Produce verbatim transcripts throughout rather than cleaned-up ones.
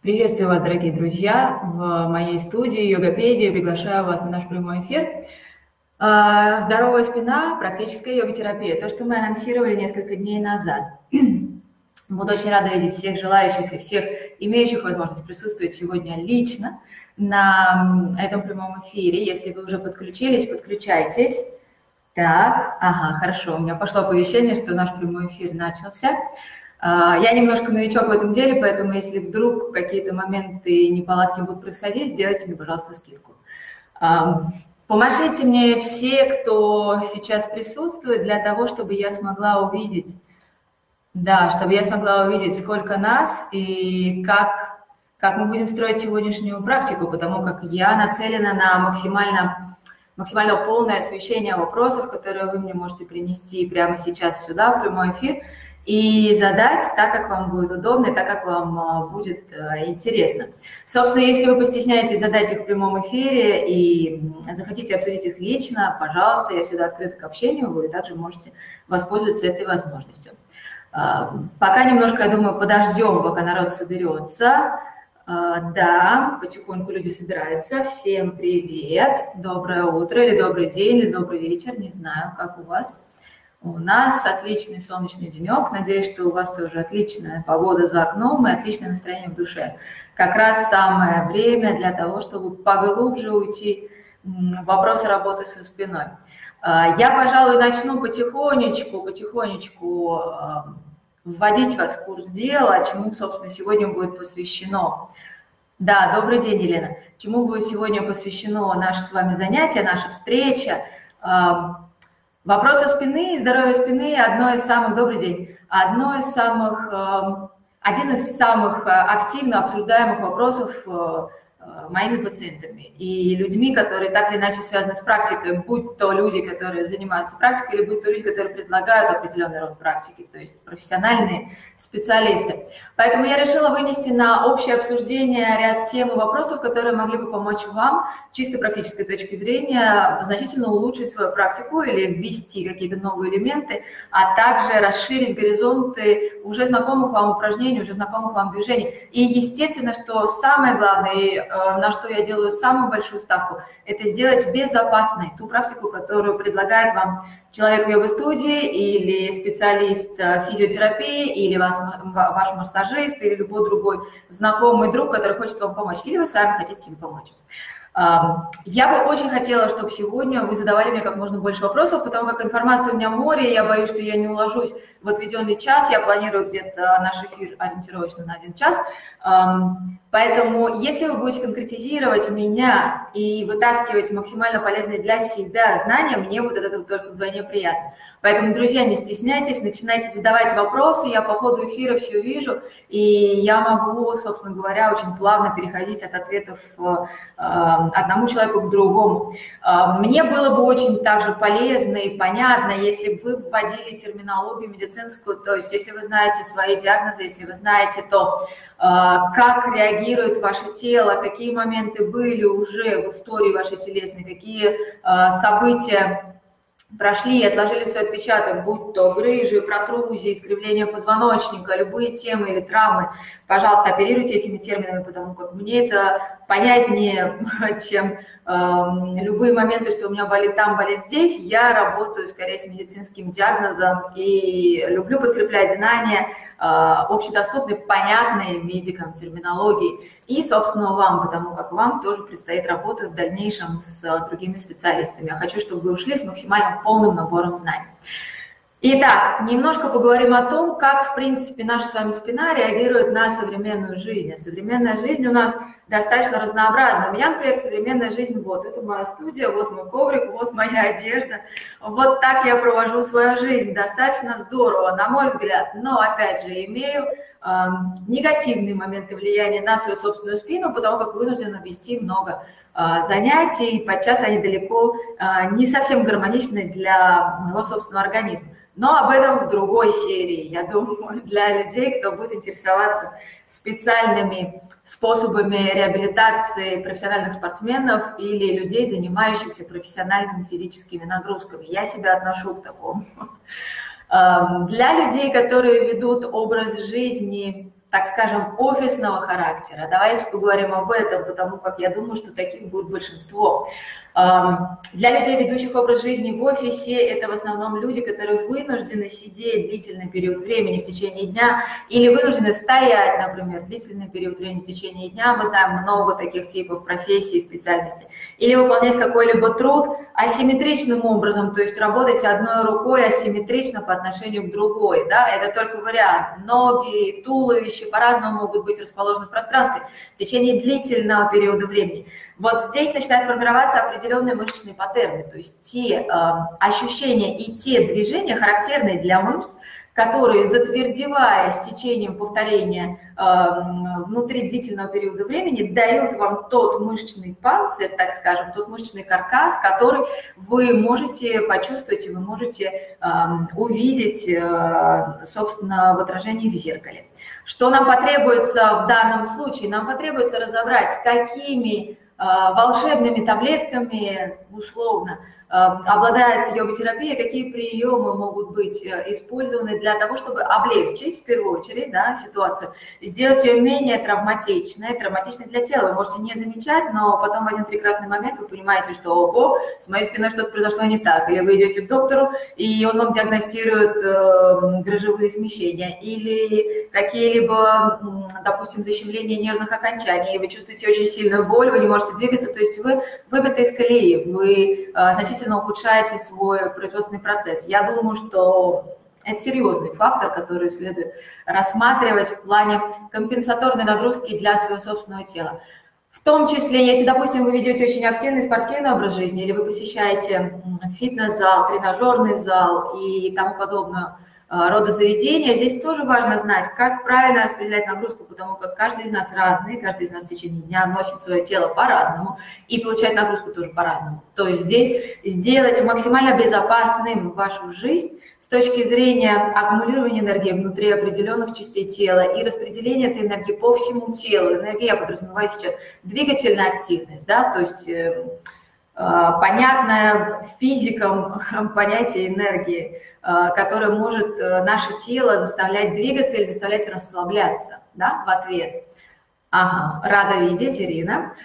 Приветствую вас, дорогие друзья, в моей студии Йогопедия. Приглашаю вас на наш прямой эфир. Здоровая спина, практическая йога-терапия. То, что мы анонсировали несколько дней назад. Буду очень рада видеть всех желающих и всех имеющих возможность присутствовать сегодня лично на этом прямом эфире. Если вы уже подключились, подключайтесь. Так, ага, хорошо, у меня пошло оповещение, что наш прямой эфир начался. Я немножко новичок в этом деле, поэтому если вдруг какие-то моменты неполадки будут происходить, сделайте мне, пожалуйста, скидку. Помашите мне все, кто сейчас присутствует, для того, чтобы я смогла увидеть, да, чтобы я смогла увидеть, сколько нас и как, как мы будем строить сегодняшнюю практику, потому как я нацелена на максимально, максимально полное освещение вопросов, которые вы мне можете принести прямо сейчас сюда, в прямой эфир, и задать так, как вам будет удобно, и так, как вам будет интересно. Собственно, если вы постесняетесь задать их в прямом эфире и захотите обсудить их лично, пожалуйста, я всегда открыта к общению, вы также можете воспользоваться этой возможностью. Пока немножко, я думаю, подождем, пока народ соберется. Да, потихоньку люди собираются. Всем привет, доброе утро, или добрый день, или добрый вечер, не знаю, как у вас. У нас отличный солнечный денек. Надеюсь, что у вас тоже отличная погода за окном и отличное настроение в душе. Как раз самое время для того, чтобы поглубже уйти в вопросы работы со спиной. Я, пожалуй, начну потихонечку, потихонечку вводить вас в курс дела, чему, собственно, сегодня будет посвящено. Да, добрый день, Елена. Чему будет сегодня посвящено наше с вами занятие, наша встреча. Вопросы спины и здоровья спины – одно из самых, добрый день, одно из самых, один из самых активно обсуждаемых вопросов моими пациентами и людьми, которые так или иначе связаны с практикой, будь то люди, которые занимаются практикой, или будь то люди, которые предлагают определенный род практики, то есть профессиональные специалисты. Поэтому я решила вынести на общее обсуждение ряд тем и вопросов, которые могли бы помочь вам чисто практической точки зрения значительно улучшить свою практику или ввести какие-то новые элементы, а также расширить горизонты уже знакомых вам упражнений, уже знакомых вам движений. И естественно, что самое главное, на что я делаю самую большую ставку, это сделать безопасной ту практику, которую предлагает вам человек в йога-студии или специалист физиотерапии, или вас, ваш массажист, или любой другой знакомый друг, который хочет вам помочь, или вы сами хотите себе помочь. Я бы очень хотела, чтобы сегодня вы задавали мне как можно больше вопросов, потому как информация у меня море, я боюсь, что я не уложусь в отведенный час, я планирую где-то наш эфир ориентировочно на один час. Поэтому, если вы будете конкретизировать меня и вытаскивать максимально полезные для себя знания, мне будет от этого только вдвойне приятно. Поэтому, друзья, не стесняйтесь, начинайте задавать вопросы, я по ходу эфира все вижу, и я могу, собственно говоря, очень плавно переходить от ответов одному человеку к другому. Мне было бы очень также полезно и понятно, если бы вы вводили терминологию медицинскую, то есть если вы знаете свои диагнозы, если вы знаете то, как реагирует ваше тело, какие моменты были уже в истории вашей телесной, какие события прошли и отложили свой отпечаток, будь то грыжи, протрузии, искривление позвоночника, любые темы или травмы, пожалуйста, оперируйте этими терминами, потому как мне это понятнее, чем э, любые моменты, что у меня болит там, болит здесь. Я работаю скорее с медицинским диагнозом и люблю подкреплять знания э, общедоступной, понятной медикам терминологии и, собственно, вам, потому как вам тоже предстоит работать в дальнейшем с другими специалистами. Я хочу, чтобы вы ушли с максимально полным набором знаний. Итак, немножко поговорим о том, как, в принципе, наша с вами спина реагирует на современную жизнь. Современная жизнь у нас достаточно разнообразна. У меня, например, современная жизнь, вот, это моя студия, вот мой коврик, вот моя одежда. Вот так я провожу свою жизнь. Достаточно здорово, на мой взгляд. Но, опять же, имею э, негативные моменты влияния на свою собственную спину, потому как вынуждена вести много э, занятий, подчас они далеко э, не совсем гармоничны для моего собственного организма. Но об этом в другой серии, я думаю, для людей, кто будет интересоваться специальными способами реабилитации профессиональных спортсменов или людей, занимающихся профессиональными физическими нагрузками. Я себя отношу к такому. Для людей, которые ведут образ жизни так скажем, офисного характера. Давайте поговорим об этом, потому как я думаю, что таких будет большинство. Для людей, ведущих образ жизни в офисе, это в основном люди, которые вынуждены сидеть длительный период времени в течение дня или вынуждены стоять, например, длительный период времени в течение дня. Мы знаем много таких типов профессий и специальностей. Или выполнять какой-либо труд асимметричным образом, то есть работать одной рукой асимметрично по отношению к другой. Да? Это только вариант. Ноги, туловище по-разному могут быть расположены в пространстве в течение длительного периода времени. Вот здесь начинают формироваться определенные мышечные паттерны, то есть те э, ощущения и те движения, характерные для мышц, которые, затвердевая с течением повторения э, внутри длительного периода времени, дают вам тот мышечный панцирь, так скажем, тот мышечный каркас, который вы можете почувствовать и вы можете э, увидеть, э, собственно, в отражении в зеркале. Что нам потребуется в данном случае? Нам потребуется разобрать, какими волшебными таблетками, условно, обладает йога-терапия, какие приемы могут быть использованы для того, чтобы облегчить, в первую очередь, да, ситуацию, сделать ее менее травматичной, травматичной для тела. Вы можете не замечать, но потом в один прекрасный момент вы понимаете, что ого, с моей спиной что-то произошло не так, или вы идете к доктору, и он вам диагностирует э, грыжевые смещения, или какие-либо, допустим, защемления нервных окончаний, и вы чувствуете очень сильную боль, вы не можете двигаться, то есть вы выбиты из колеи, вы э, значительно ухудшаете свой производственный процесс. Я думаю, что это серьезный фактор, который следует рассматривать в плане компенсаторной нагрузки для своего собственного тела. В том числе, если, допустим, вы ведете очень активный спортивный образ жизни, или вы посещаете фитнес-зал, тренажерный зал и тому подобное рода заведения, здесь тоже важно знать, как правильно распределять нагрузку, потому как каждый из нас разный, каждый из нас в течение дня носит свое тело по-разному и получает нагрузку тоже по-разному. То есть здесь сделать максимально безопасным вашу жизнь с точки зрения аккумулирования энергии внутри определенных частей тела и распределения этой энергии по всему телу. Энергия, я подразумеваю сейчас двигательная активность, да, то есть э, э, понятное физикам понятие энергии, которое может наше тело заставлять двигаться или заставлять расслабляться, да, в ответ. Ага, рада видеть, Ирина.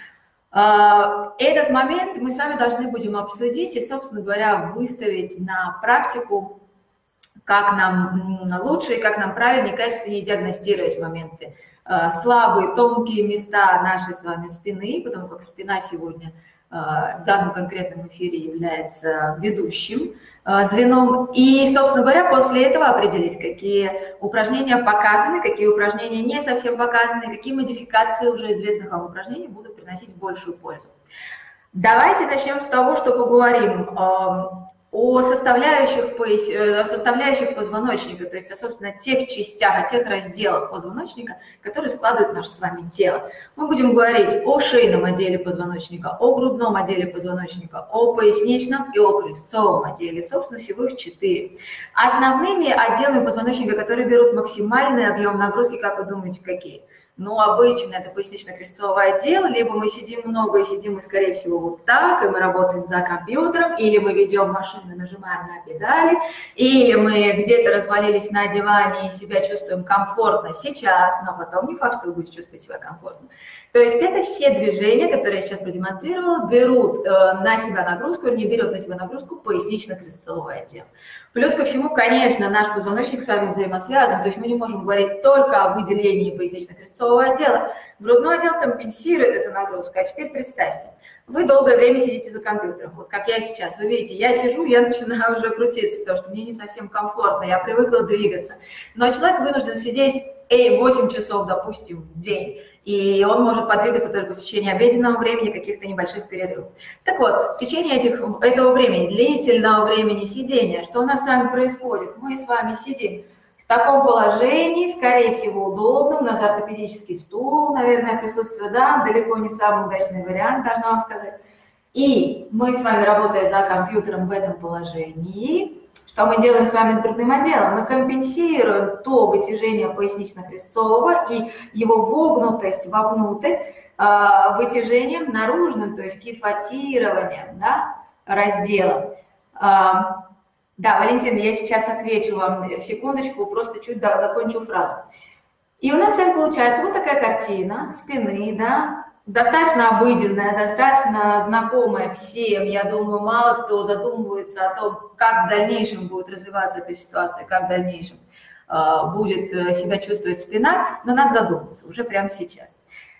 Этот момент мы с вами должны будем обсудить и, собственно говоря, выставить на практику, как нам лучше и как нам правильнее и качественнее диагностировать моменты. Слабые, тонкие места нашей с вами спины, потому как спина сегодня в данном конкретном эфире является ведущим звеном. И, собственно говоря, после этого определить, какие упражнения показаны, какие упражнения не совсем показаны, какие модификации уже известных вам упражнений будут приносить большую пользу. Давайте начнем с того, что поговорим о составляющих, о составляющих позвоночника, то есть, о, собственно, тех частях, о тех разделах позвоночника, которые складывают наше с вами тело. Мы будем говорить о шейном отделе позвоночника, о грудном отделе позвоночника, о поясничном и о крестцовом отделе. Собственно, всего их четыре. Основными отделами позвоночника, которые берут максимальный объем нагрузки, как вы думаете, какие? Ну, обычно это пояснично-крестцовый отдел, либо мы сидим много и сидим мы, скорее всего, вот так, и мы работаем за компьютером, или мы ведем машину, нажимаем на педали, или мы где-то развалились на диване и себя чувствуем комфортно сейчас, но потом не факт, что вы будете чувствовать себя комфортно. То есть это все движения, которые я сейчас продемонстрировала, берут э, на себя нагрузку, или не берет на себя нагрузку пояснично-крестцовый отдел. Плюс ко всему, конечно, наш позвоночник с вами взаимосвязан, то есть мы не можем говорить только о выделении пояснично-крестцового отдела. Грудной отдел компенсирует эту нагрузку. А теперь представьте, вы долгое время сидите за компьютером, вот как я сейчас. Вы видите, я сижу, я начинаю уже крутиться, потому что мне не совсем комфортно, я привыкла двигаться. Но человек вынужден сидеть восемь часов, допустим, в день, и он может подвигаться только в течение обеденного времени, каких-то небольших перерывов. Так вот, в течение этих, этого времени, длительного времени сидения, что у нас с вами происходит? Мы с вами сидим в таком положении, скорее всего, удобном, у нас ортопедический стул, наверное, присутствует, да, далеко не самый удачный вариант, должна вам сказать. И мы с вами, работая за компьютером в этом положении, что мы делаем с вами с грудным отделом? Мы компенсируем то вытяжение пояснично-крестцового и его вогнутость вовнутрь э, вытяжением наружным, то есть кифотированием, да, раздела. Э, да, Валентина, я сейчас отвечу вам, секундочку, просто чуть да, закончу фразу. И у нас с вами получается вот такая картина спины, да, достаточно обыденная, достаточно знакомая всем. Я думаю, мало кто задумывается о том, как в дальнейшем будет развиваться эта ситуация, как в дальнейшем э, будет себя чувствовать спина, но надо задуматься уже прямо сейчас.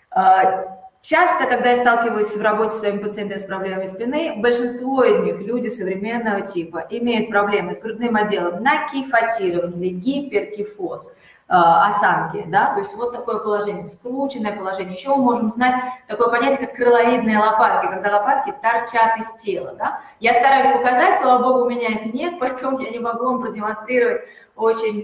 Э, часто, когда я сталкиваюсь в работе с своими пациентами с проблемами спины, большинство из них, люди современного типа, имеют проблемы с грудным отделом на кифотировании или гиперкифоз. Осанки, да, то есть вот такое положение, скрученное положение. Еще мы можем знать такое понятие, как крыловидные лопатки, когда лопатки торчат из тела, да. Я стараюсь показать, слава богу, у меня это нет, поэтому я не могу вам продемонстрировать очень,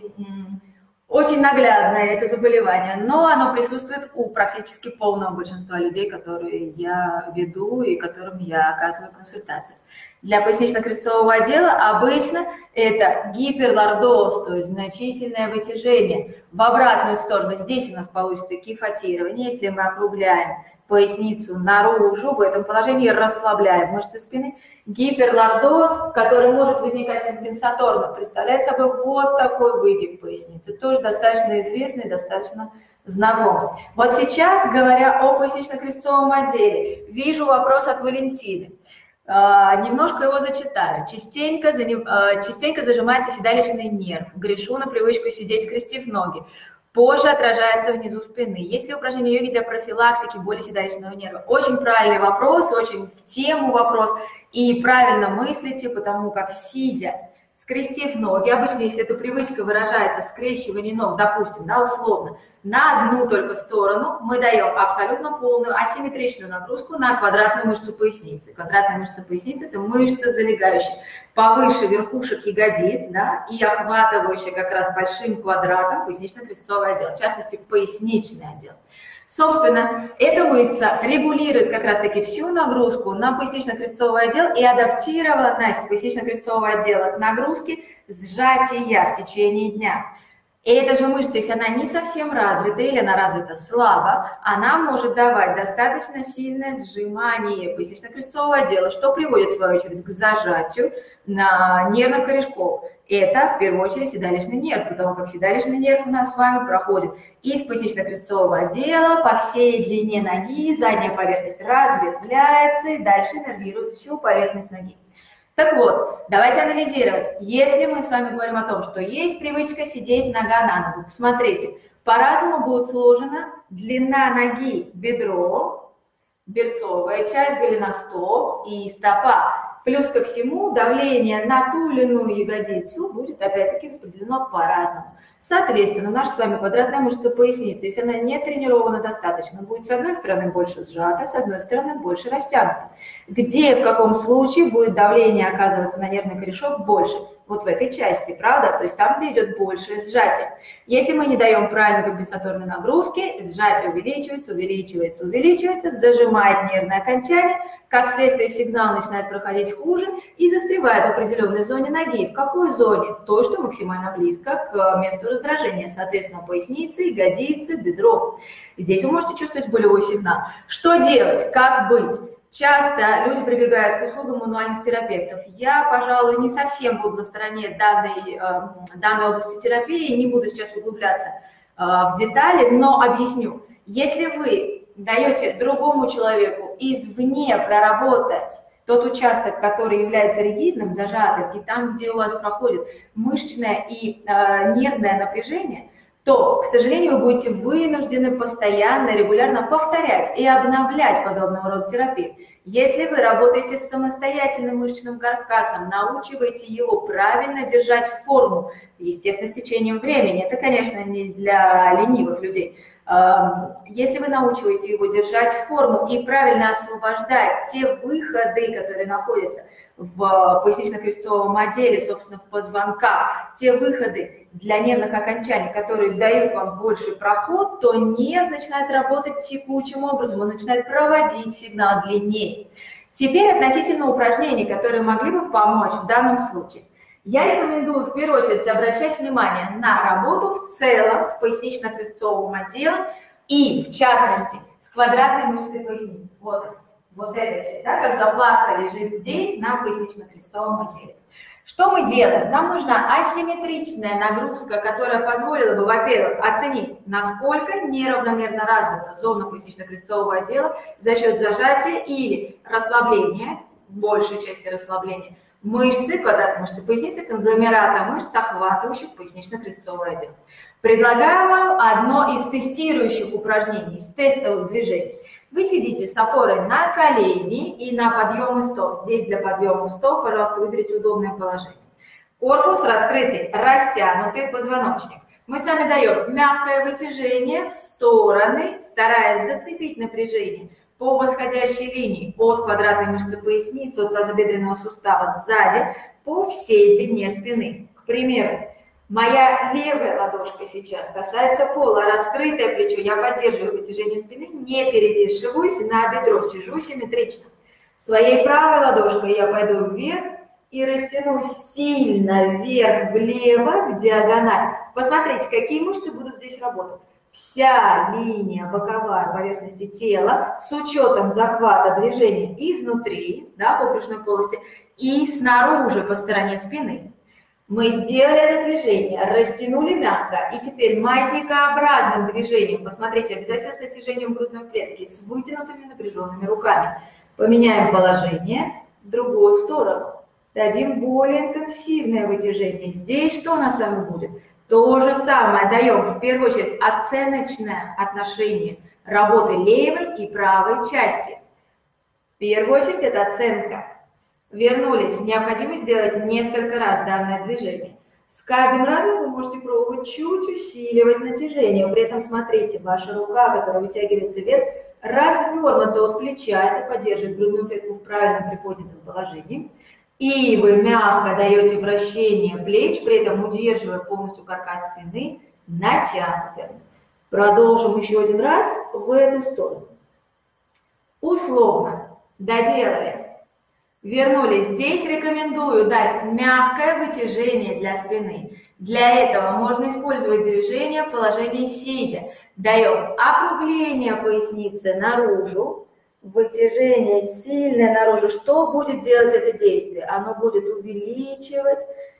очень наглядно это заболевание, но оно присутствует у практически полного большинства людей, которые я веду и которым я оказываю консультации. Для пояснично-крестцового отдела обычно это гиперлордоз, то есть значительное вытяжение. В обратную сторону здесь у нас получится кифотирование, если мы округляем поясницу наружу, в этом положении расслабляем мышцы спины. Гиперлордоз, который может возникать компенсаторно, представляет собой вот такой выгиб поясницы, тоже достаточно известный, достаточно знакомый. Вот сейчас, говоря о пояснично-крестцовом отделе, вижу вопрос от Валентины. Uh, немножко его зачитаю. Частенько, uh, частенько зажимается седалищный нерв. Грешу на привычку сидеть, скрестив ноги. Позже отражается внизу спины. Есть ли упражнения йоги для профилактики боли седалищного нерва? Очень правильный вопрос, очень в тему вопрос. И правильно мыслите, потому как сидя, скрестив ноги, обычно, если эта привычка выражается в скрещивании ног, допустим, да, условно, на одну только сторону мы даем абсолютно полную асимметричную нагрузку на квадратную мышцу поясницы. Квадратная мышца поясницы – это мышца, залегающая повыше верхушек ягодиц, да, и охватывающая как раз большим квадратом пояснично-крестцовый отдел, в частности, поясничный отдел. Собственно, эта мышца регулирует как раз-таки всю нагрузку на пояснично-крестцовый отдел и адаптированность пояснично-крестцового отдела к нагрузке сжатия в течение дня. И эта же мышца, если она не совсем развита или она развита слабо, она может давать достаточно сильное сжимание пояснично-крестцового отдела, что приводит, в свою очередь, к зажатию на нервных корешков. Это, в первую очередь, седалищный нерв, потому как седалищный нерв у нас с вами проходит из пояснично-крестцового отдела по всей длине ноги, задняя поверхность разветвляется и дальше нервирует всю поверхность ноги. Так вот, давайте анализировать. Если мы с вами говорим о том, что есть привычка сидеть нога на ногу, посмотрите, по-разному будет сложена длина ноги, бедро, берцовая часть, голеностоп и стопа. Плюс ко всему давление на ту или иную ягодицу будет опять-таки распределено по-разному. Соответственно, наша с вами квадратная мышца поясницы, если она не тренирована достаточно, будет с одной стороны больше сжата, с одной стороны больше растянута. Где, в каком случае будет давление оказываться на нервный корешок больше? Вот в этой части, правда? То есть там, где идет большее сжатие. Если мы не даем правильной компенсаторной нагрузки, сжатие увеличивается, увеличивается, увеличивается, зажимает нервное окончание, как следствие сигнал начинает проходить хуже и застревает в определенной зоне ноги. В какой зоне? Той, что максимально близко к месту раздражения, соответственно, поясницы, ягодицы, бедро. Здесь вы можете чувствовать болевой сигнал. Что делать? Как быть? Часто люди прибегают к услугам мануальных терапевтов. Я, пожалуй, не совсем буду на стороне данной, данной области терапии, не буду сейчас углубляться в детали, но объясню. Если вы даете другому человеку извне проработать тот участок, который является ригидным, зажатым, и там, где у вас проходит мышечное и э, нервное напряжение, то, к сожалению, вы будете вынуждены постоянно, регулярно повторять и обновлять подобного рода терапию. Если вы работаете с самостоятельным мышечным каркасом, научиваете его правильно держать форму, естественно, с течением времени, это, конечно, не для ленивых людей. Если вы научиваете его держать форму и правильно освобождать те выходы, которые находятся в пояснично-крестцовом отделе, собственно, в позвонках, те выходы для нервных окончаний, которые дают вам больший проход, то нерв начинает работать текучим образом, он начинает проводить сигнал длиннее. Теперь относительно упражнений, которые могли бы помочь в данном случае. Я рекомендую в первую очередь обращать внимание на работу в целом с пояснично-крестцовым отделом и, в частности, с квадратной мышцей поясницы. Вот, вот эта часть, да, как заплатка лежит здесь на пояснично-крестцовом отделе. Что мы делаем? Нам нужна асимметричная нагрузка, которая позволила бы, во-первых, оценить, насколько неравномерно развита зона пояснично-крестцового отдела за счет зажатия или расслабления, большей части расслабления, мышцы, квадрат мышцы поясницы, конгломерата мышц, охватывающих пояснично-крестцовый отдел. Предлагаю вам одно из тестирующих упражнений, из тестовых движений. Вы сидите с опорой на колени и на подъемы стоп. Здесь для подъема стоп, пожалуйста, выберите удобное положение. Корпус раскрытый, растянутый позвоночник. Мы с вами даем мягкое вытяжение в стороны, стараясь зацепить напряжение по восходящей линии от квадратной мышцы поясницы, от тазобедренного сустава сзади, по всей длине спины. К примеру, моя левая ладошка сейчас касается пола, раскрытое плечо, я поддерживаю вытяжение спины, не перевешиваюсь на бедро, сижу симметрично. Своей правой ладошкой я пойду вверх и растянусь сильно вверх-влево в диагональ. Посмотрите, какие мышцы будут здесь работать. Вся линия боковая поверхности тела с учетом захвата движения изнутри, да, по брюшной полости, и снаружи по стороне спины. Мы сделали это движение, растянули мягко, и теперь маятникообразным движением, посмотрите, обязательно с натяжением грудной клетки, с вытянутыми напряженными руками. Поменяем положение в другую сторону, дадим более интенсивное вытяжение. Здесь что у нас с вами будет? То же самое, даем в первую очередь оценочное отношение работы левой и правой части. В первую очередь это оценка. Вернулись. Необходимо сделать несколько раз данное движение. С каждым разом вы можете пробовать чуть усиливать натяжение. При этом смотрите, ваша рука, которая вытягивается вверх, развернута от плеча. Это поддерживает грудную клетку в правильном приподнятом положении. И вы мягко даете вращение плеч, при этом удерживая полностью каркас спины натянутым. Продолжим еще один раз в эту сторону. Условно доделали. Вернулись. Здесь рекомендую дать мягкое вытяжение для спины. Для этого можно использовать движение в положении сидя. Даем округление поясницы наружу, вытяжение сильное наружу. Что будет делать это действие? Оно будет увеличивать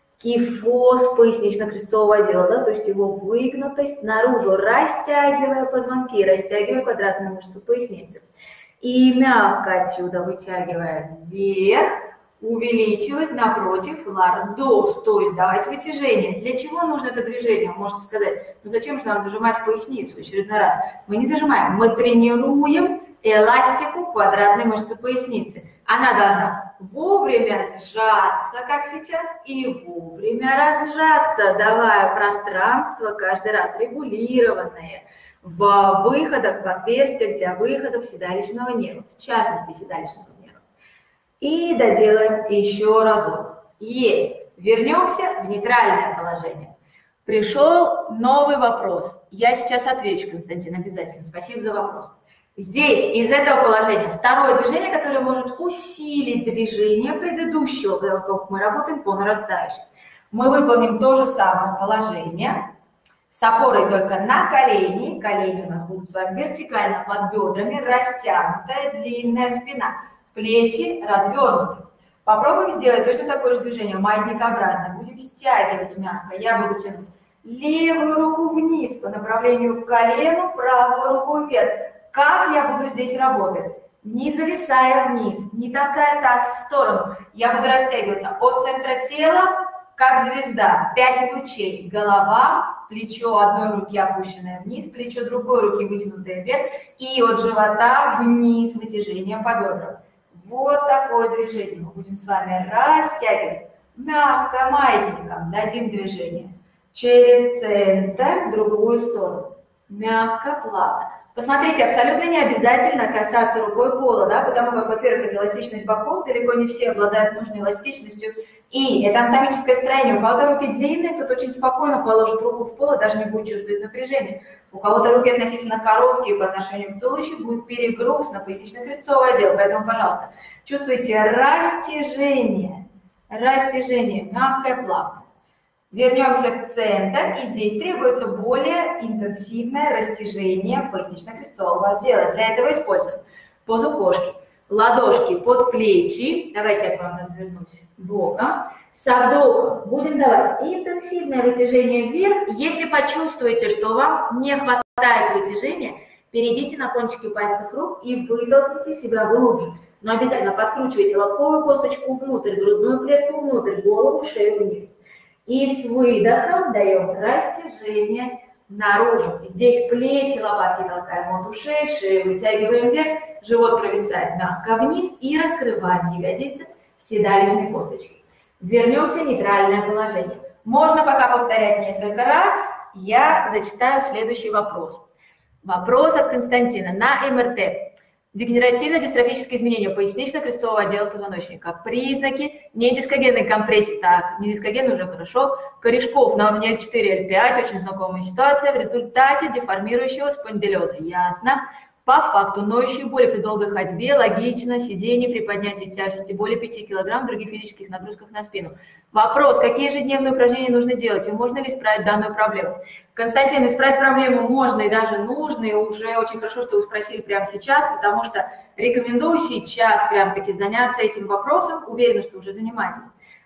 кифоз пояснично-крестцового отдела, да, то есть его выгнутость наружу, растягивая позвонки, растягивая квадратные мышцы поясницы. И мягко отсюда вытягивая вверх, увеличивать напротив лордоз, то есть давать вытяжение. Для чего нужно это движение? Вы можете сказать, ну зачем же нам зажимать поясницу в очередной раз? Мы не зажимаем, мы тренируем эластику квадратной мышцы поясницы. Она должна вовремя сжаться, как сейчас, и вовремя разжаться, давая пространство каждый раз регулированное в выходах, в отверстиях для выходов седалищного нерва, в частности седалищного нерва. И доделаем еще разок. Есть. Вернемся в нейтральное положение. Пришел новый вопрос. Я сейчас отвечу, Константин, обязательно. Спасибо за вопрос. Здесь, из этого положения, второе движение, которое может усилить движение предыдущего, потому как мы работаем по нарастающей. Мы выполним то же самое положение с опорой только на колени. Колени у нас будут с вами вертикально под бедрами, растянутая длинная спина, плечи развернуты. Попробуем сделать точно такое же движение, маятникообразное. Будем стягивать мягко. Я буду тянуть левую руку вниз по направлению к колену, правую руку вверх. Как я буду здесь работать? Не зависая вниз, не толкая таз в сторону. Я буду растягиваться от центра тела, как звезда. Пять лучей. Голова, плечо одной руки опущенное вниз, плечо другой руки вытянутое вверх. И от живота вниз вытяжение по бедрам. Вот такое движение. Мы будем с вами растягивать. Мягко, маятником дадим движение. Через центр в другую сторону. Мягко, плавно. Посмотрите, абсолютно не обязательно касаться рукой пола, да, потому как, во-первых, это эластичность боков, далеко не все обладают нужной эластичностью, и это анатомическое строение. У кого-то руки длинные, кто-то очень спокойно положит руку в пол и даже не будет чувствовать напряжение. У кого-то руки относительно короткие по отношению к туловищу, будет перегруз на пояснично-крестцовый отдел, поэтому, пожалуйста, чувствуйте растяжение, растяжение, мягкое, плавное. Вернемся в центр, и здесь требуется более интенсивное растяжение пояснично-крестцового отдела. Для этого используем позу кошки. Ладошки под плечи. Давайте я к вам развернусь боком. Со вдохом будем давать интенсивное вытяжение вверх. Если почувствуете, что вам не хватает вытяжения, перейдите на кончики пальцев рук и вытолкните себя глубже. Но обязательно подкручивайте лобковую косточку внутрь, грудную клетку внутрь, голову, шею вниз. И с выдохом даем растяжение наружу. Здесь плечи, лопатки толкаем от ушей, шею вытягиваем вверх, живот провисает мягко вниз и раскрываем ягодицы, седалищной косточки. Вернемся в нейтральное положение. Можно пока повторять несколько раз. Я зачитаю следующий вопрос. Вопрос от Константина на эм эр тэ. Дегенеративно-дистрофические изменения пояснично-крестцового отдела позвоночника. Признаки недискогенной компрессии. Так, недискоген уже хорошо. Корешков на уровне эл четыре эл пять. Очень знакомая ситуация. В результате деформирующего спондилеза. Ясно. По факту ноющие боли при долгой ходьбе, логично, сидение при поднятии тяжести более пяти килограмм, других физических нагрузках на спину. Вопрос, какие ежедневные упражнения нужно делать и можно ли исправить данную проблему? Константин, исправить проблему можно и даже нужно, и уже очень хорошо, что вы спросили прямо сейчас, потому что рекомендую сейчас прям-таки заняться этим вопросом, уверена, что уже занимаетесь.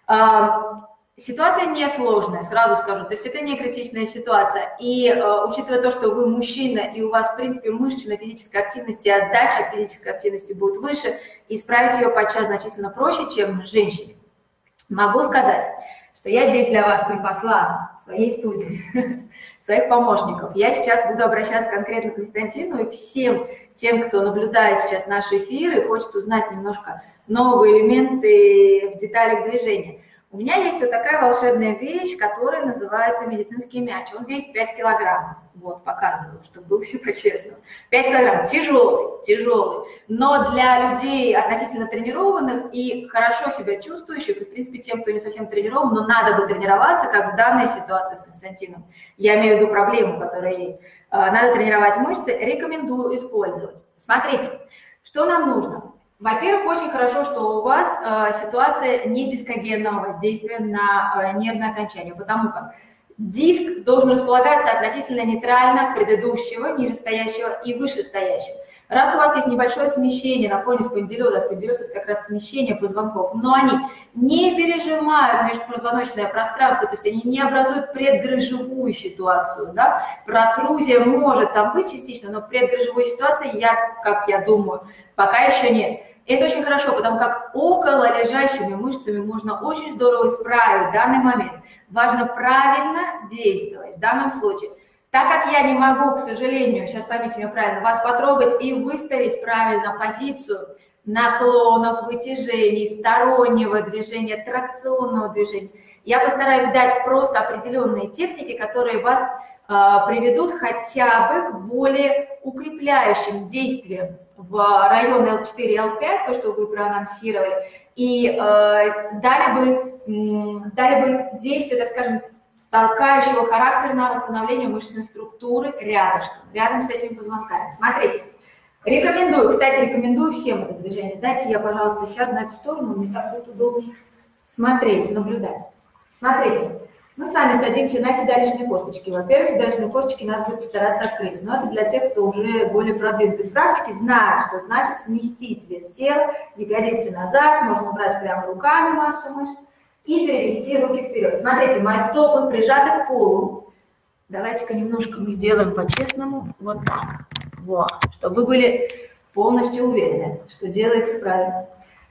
Ситуация несложная, сразу скажу, то есть это не критичная ситуация. И э, учитывая то, что вы мужчина, и у вас, в принципе, мышцы на физической активности, отдача от физической активности будет выше, исправить ее подчас значительно проще, чем женщине. Могу сказать, что я здесь для вас припасла в своей студии своих помощников. Я сейчас буду обращаться конкретно к Константину и всем тем, кто наблюдает сейчас наши эфиры, хочет узнать немножко новые элементы в деталях движения. У меня есть вот такая волшебная вещь, которая называется медицинский мяч. Он весит пять килограмм. Вот, показываю, чтобы было все по-честному. пять килограмм. Тяжелый, тяжелый. Но для людей относительно тренированных и хорошо себя чувствующих, и, в принципе, тем, кто не совсем тренирован, но надо бы тренироваться, как в данной ситуации с Константином. Я имею в виду проблему, которая есть. Надо тренировать мышцы, рекомендую использовать. Смотрите, что нам нужно. Во-первых, очень хорошо, что у вас э, ситуация недискогенного воздействия на э, нервное окончание, потому как диск должен располагаться относительно нейтрально предыдущего, нижестоящего и вышестоящего. Раз у вас есть небольшое смещение на фоне спондилеза, спондилез – это как раз смещение позвонков, но они не пережимают межпозвоночное пространство, то есть они не образуют предгрыжевую ситуацию, да? Протрузия может там быть частично, но предгрыжевой ситуации, я, как я думаю, пока еще нет. Это очень хорошо, потому как около лежащими мышцами можно очень здорово исправить данный момент. Важно правильно действовать в данном случае. Так как я не могу, к сожалению, сейчас поймите меня правильно, вас потрогать и выставить правильно позицию наклонов, вытяжений, стороннего движения, тракционного движения, я постараюсь дать просто определенные техники, которые вас э, приведут хотя бы к более укрепляющим действиям в район эл четыре эл пять, то, что вы проанонсировали, и э, дали бы, э, дали бы действие, так скажем, толкающего характера на восстановление мышечной структуры рядышком, рядом с этими позвонками. Смотрите, рекомендую, кстати, рекомендую всем это движение. Дайте я, пожалуйста, сяду на эту сторону, мне так будет удобнее смотреть, наблюдать. Смотрите, мы с вами садимся на седалищные косточки. Во-первых, седалищные косточки надо будет постараться открыть, но это для тех, кто уже более продвинутый в практике, знает, что значит сместить вес тела, ягодицы назад, можно брать прямо руками массу мышц и перевести руки вперед. Смотрите, мои стопы прижаты к полу. Давайте-ка немножко мы сделаем по-честному. Вот так. Вот. Чтобы вы были полностью уверены, что делается правильно.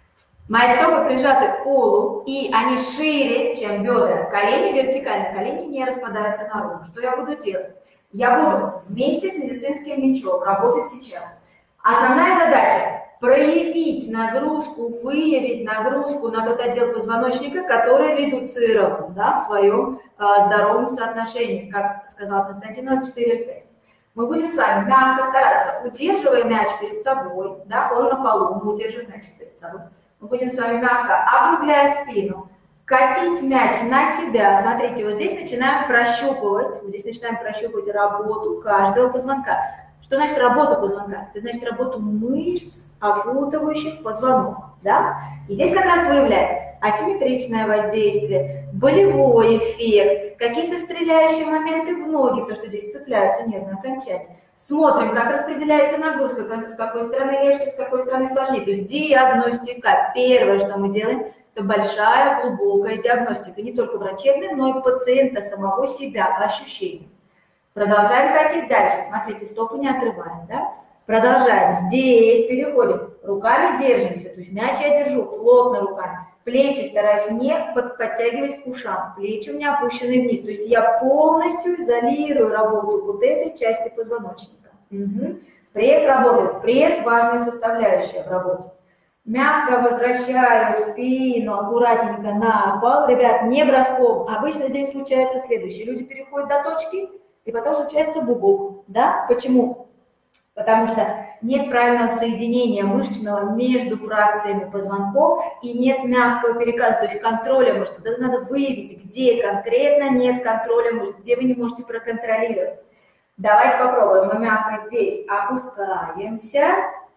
Мои стопы прижаты к полу, и они шире, чем бедра. Колени вертикально, колени не распадаются наружу. Что я буду делать? Я буду вместе с медицинским мячом работать сейчас. Основная задача – проявить нагрузку, выявить нагрузку на тот отдел позвоночника, который редуцирован, да, в своем э, здоровом соотношении, как сказал Константин, эл четыре эл пять. Мы будем с вами мягко стараться, удерживая мяч перед собой, да, он на полу, мы удерживаем мяч перед собой. Мы будем с вами мягко, округляя спину, катить мяч на себя. Смотрите, вот здесь начинаем прощупывать, вот здесь начинаем прощупывать работу каждого позвонка. Что значит работа позвонка? Это значит работу мышц, окутывающих позвонок. Да? И здесь как раз выявляем асимметричное воздействие, болевой эффект, какие-то стреляющие моменты в ноги, потому что здесь цепляются нервные окончания. Смотрим, как распределяется нагрузка, с какой стороны легче, с какой стороны сложнее. То есть диагностика. Первое, что мы делаем, Это большая, глубокая диагностика, не только врачебная, но и пациента самого себя по ощущениям. Продолжаем катить дальше. Смотрите, стопы не отрываем, да? Продолжаем. Здесь переходим. Руками держимся. То есть мяч я держу плотно руками. Плечи стараюсь не под, подтягивать к ушам. Плечи у меня опущены вниз. То есть я полностью изолирую работу вот этой части позвоночника. Угу. Пресс работает. Пресс – важная составляющая в работе. Мягко возвращаю спину аккуратненько на пол. Ребят, не броском. Обычно здесь случается следующее. Люди переходят до точки, и потом случается бубок. Да? Почему? Потому что нет правильного соединения мышечного между фракциями позвонков и нет мягкого переказа, то есть контроля мышц. Это надо выявить, где конкретно нет контроля мышц, где вы не можете проконтролировать. Давайте попробуем. Мы мягко здесь опускаемся.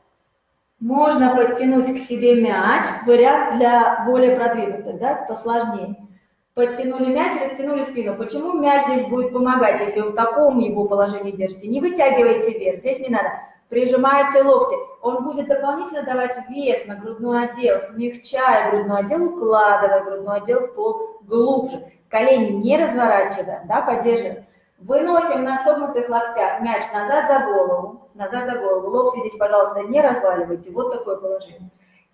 Можно подтянуть к себе мяч. Вариант для более продвинутых, да, посложнее. Подтянули мяч, растянули спину. Почему мяч здесь будет помогать, если вы в таком его положении держите? Не вытягивайте вверх, здесь не надо. Прижимаете локти. Он будет дополнительно давать вес на грудной отдел, смягчая грудной отдел, укладывая грудной отдел в пол глубже. Колени не разворачиваем, да, поддерживаем. Выносим на согнутых локтях мяч назад за голову. Назад за голову. Локти здесь, пожалуйста, не разваливайте. Вот такое положение.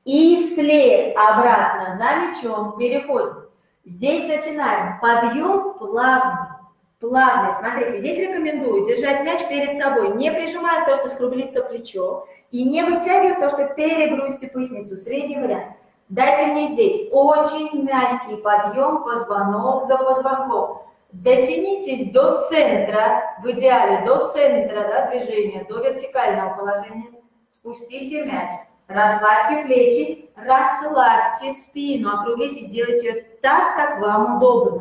И вслед обратно за мячом переходим. Здесь начинаем. Подъем плавный. Плавный. Смотрите, здесь рекомендую держать мяч перед собой, не прижимая то, что скруглится плечо, и не вытягивая то, что перегрузите поясницу. Средний вариант. Дайте мне здесь очень мягкий подъем, позвонок за позвонком. Дотянитесь до центра, в идеале до центра, да, движения, до вертикального положения. Спустите мяч. Расслабьте плечи, расслабьте спину, округлите, сделайте ее так, как вам удобно.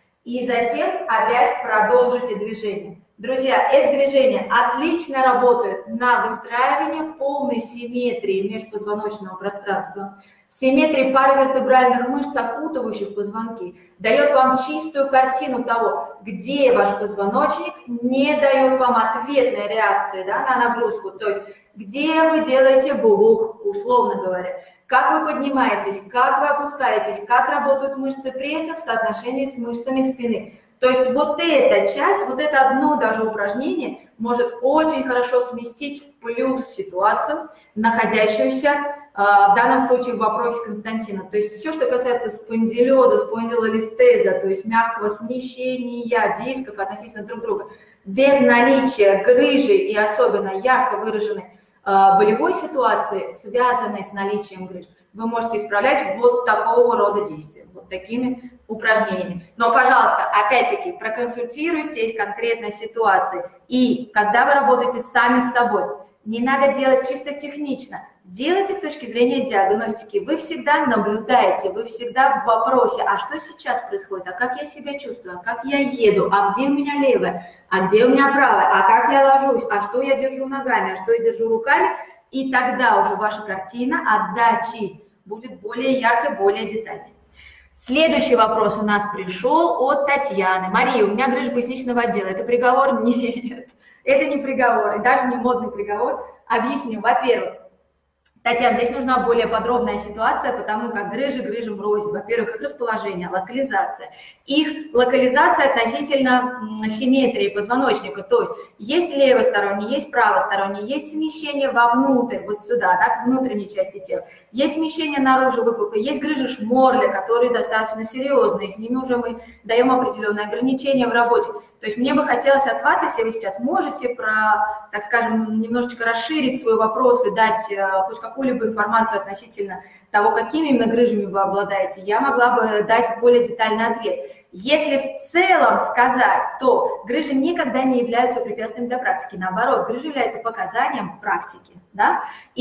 И затем опять продолжите движение. Друзья, это движение отлично работает на выстраивание полной симметрии межпозвоночного пространства, симметрии паравертебральных мышц, окутывающих позвонки, дает вам чистую картину того, где ваш позвоночник не дает вам ответной реакции, да, на нагрузку, то есть где вы делаете бубук, условно говоря, как вы поднимаетесь, как вы опускаетесь, как работают мышцы пресса в соотношении с мышцами спины. То есть вот эта часть, вот это одно даже упражнение может очень хорошо сместить в плюс ситуацию, находящуюся э, в данном случае в вопросе Константина. То есть все, что касается спондилеза, спондилолистеза, то есть мягкого смещения дисков относительно друг друга, без наличия грыжи и особенно ярко выраженной э, болевой ситуации, связанной с наличием грыж, вы можете исправлять вот такого рода действия, вот такими упражнениями. Но, пожалуйста, опять-таки, проконсультируйтесь в конкретной ситуации. И когда вы работаете сами с собой, не надо делать чисто технично. Делайте с точки зрения диагностики. Вы всегда наблюдаете, вы всегда в вопросе, а что сейчас происходит, а как я себя чувствую, а как я еду, а где у меня левое, а где у меня правое, а как я ложусь, а что я держу ногами, а что я держу руками. И тогда уже ваша картина отдачи будет более яркой, более детальной. Следующий вопрос у нас пришел от Татьяны. Мария, у меня грыжа поясничного отдела. Это приговор? Нет, это не приговор, и даже не модный приговор. Объясню. Во-первых, Татьяна, здесь нужна более подробная ситуация, потому как грыжи грыжам рознь. Во-первых, их расположение, локализация. Их локализация относительно симметрии позвоночника. То есть есть левосторонний, есть правосторонний, есть смещение вовнутрь, вот сюда, да, к внутренней части тела. Есть смещение наружу выпуклой, есть грыжи Шморля, которые достаточно серьезные. С ними уже мы даем определенные ограничения в работе. То есть мне бы хотелось от вас, если вы сейчас можете, про, так скажем, немножечко расширить свой вопрос и дать э, хоть какую-либо информацию относительно того, какими именно грыжами вы обладаете, я могла бы дать более детальный ответ. Если в целом сказать, то грыжи никогда не являются препятствием для практики. Наоборот, грыжа является показанием практики. Да?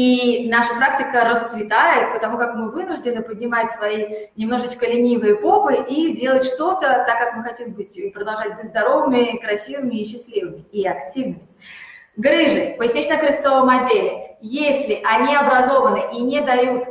И наша практика расцветает, потому как мы вынуждены поднимать свои немножечко ленивые попы и делать что-то так, как мы хотим быть, и продолжать быть здоровыми, красивыми и счастливыми, и активными. Грыжи в пояснично-крестцовом отделе, если они образованы и не дают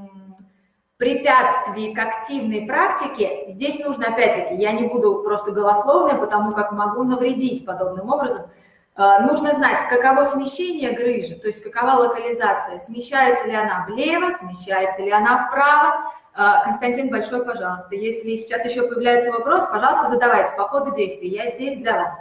препятствий к активной практике, здесь нужно, опять-таки, я не буду просто голословной, потому как могу навредить подобным образом, нужно знать, каково смещение грыжи, то есть какова локализация, смещается ли она влево, смещается ли она вправо, Константин, большой пожалуйста. Если сейчас еще появляется вопрос, пожалуйста, задавайте по ходу действий. Я здесь для вас.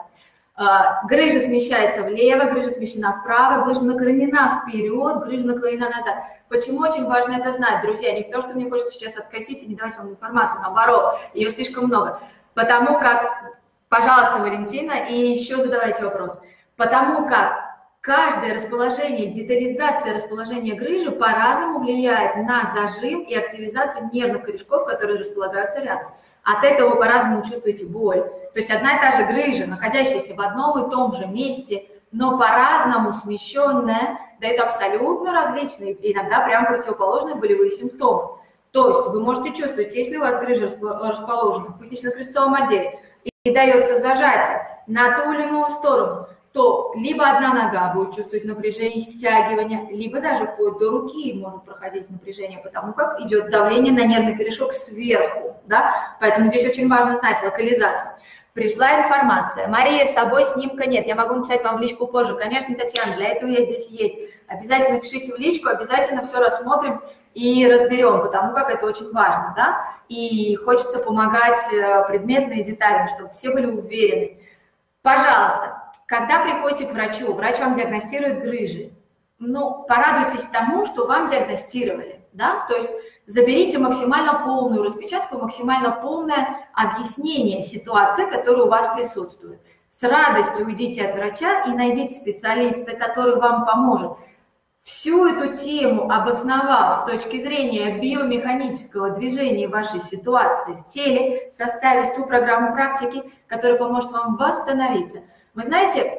Грыжа смещается влево, грыжа смещена вправо, грыжа наклонена вперед, грыжа наклонена назад. Почему очень важно это знать, друзья? Не потому, что мне хочется сейчас откосить и не давать вам информацию, наоборот, ее слишком много. Потому как, пожалуйста, Валентина, и еще задавайте вопрос. Потому как каждое расположение, детализация расположения грыжи по-разному влияет на зажим и активизацию нервных корешков, которые располагаются рядом. От этого по-разному чувствуете боль. То есть одна и та же грыжа, находящаяся в одном и том же месте, но по-разному смещенная, дает абсолютно различные, иногда прям противоположные болевые симптомы. То есть вы можете чувствовать, если у вас грыжа расположена в пояснично-крестцовом отделе и дается зажатие на ту или иную сторону, то либо одна нога будет чувствовать напряжение, стягивание, либо даже вплоть до руки может проходить напряжение, потому как идет давление на нервный корешок сверху, да? Поэтому здесь очень важно знать локализацию. Пришла информация. Мария, с собой снимка нет, я могу написать вам в личку позже. Конечно, Татьяна, для этого я здесь есть. Обязательно пишите в личку, обязательно все рассмотрим и разберем, потому как это очень важно, да? И хочется помогать предметно и детально, чтобы все были уверены. Пожалуйста. Когда приходите к врачу, врач вам диагностирует грыжи, ну, порадуйтесь тому, что вам диагностировали, да, то есть заберите максимально полную распечатку, максимально полное объяснение ситуации, которая у вас присутствует. С радостью уйдите от врача и найдите специалиста, который вам поможет. Всю эту тему обосновав с точки зрения биомеханического движения вашей ситуации в теле, составить ту программу практики, которая поможет вам восстановиться. Вы знаете,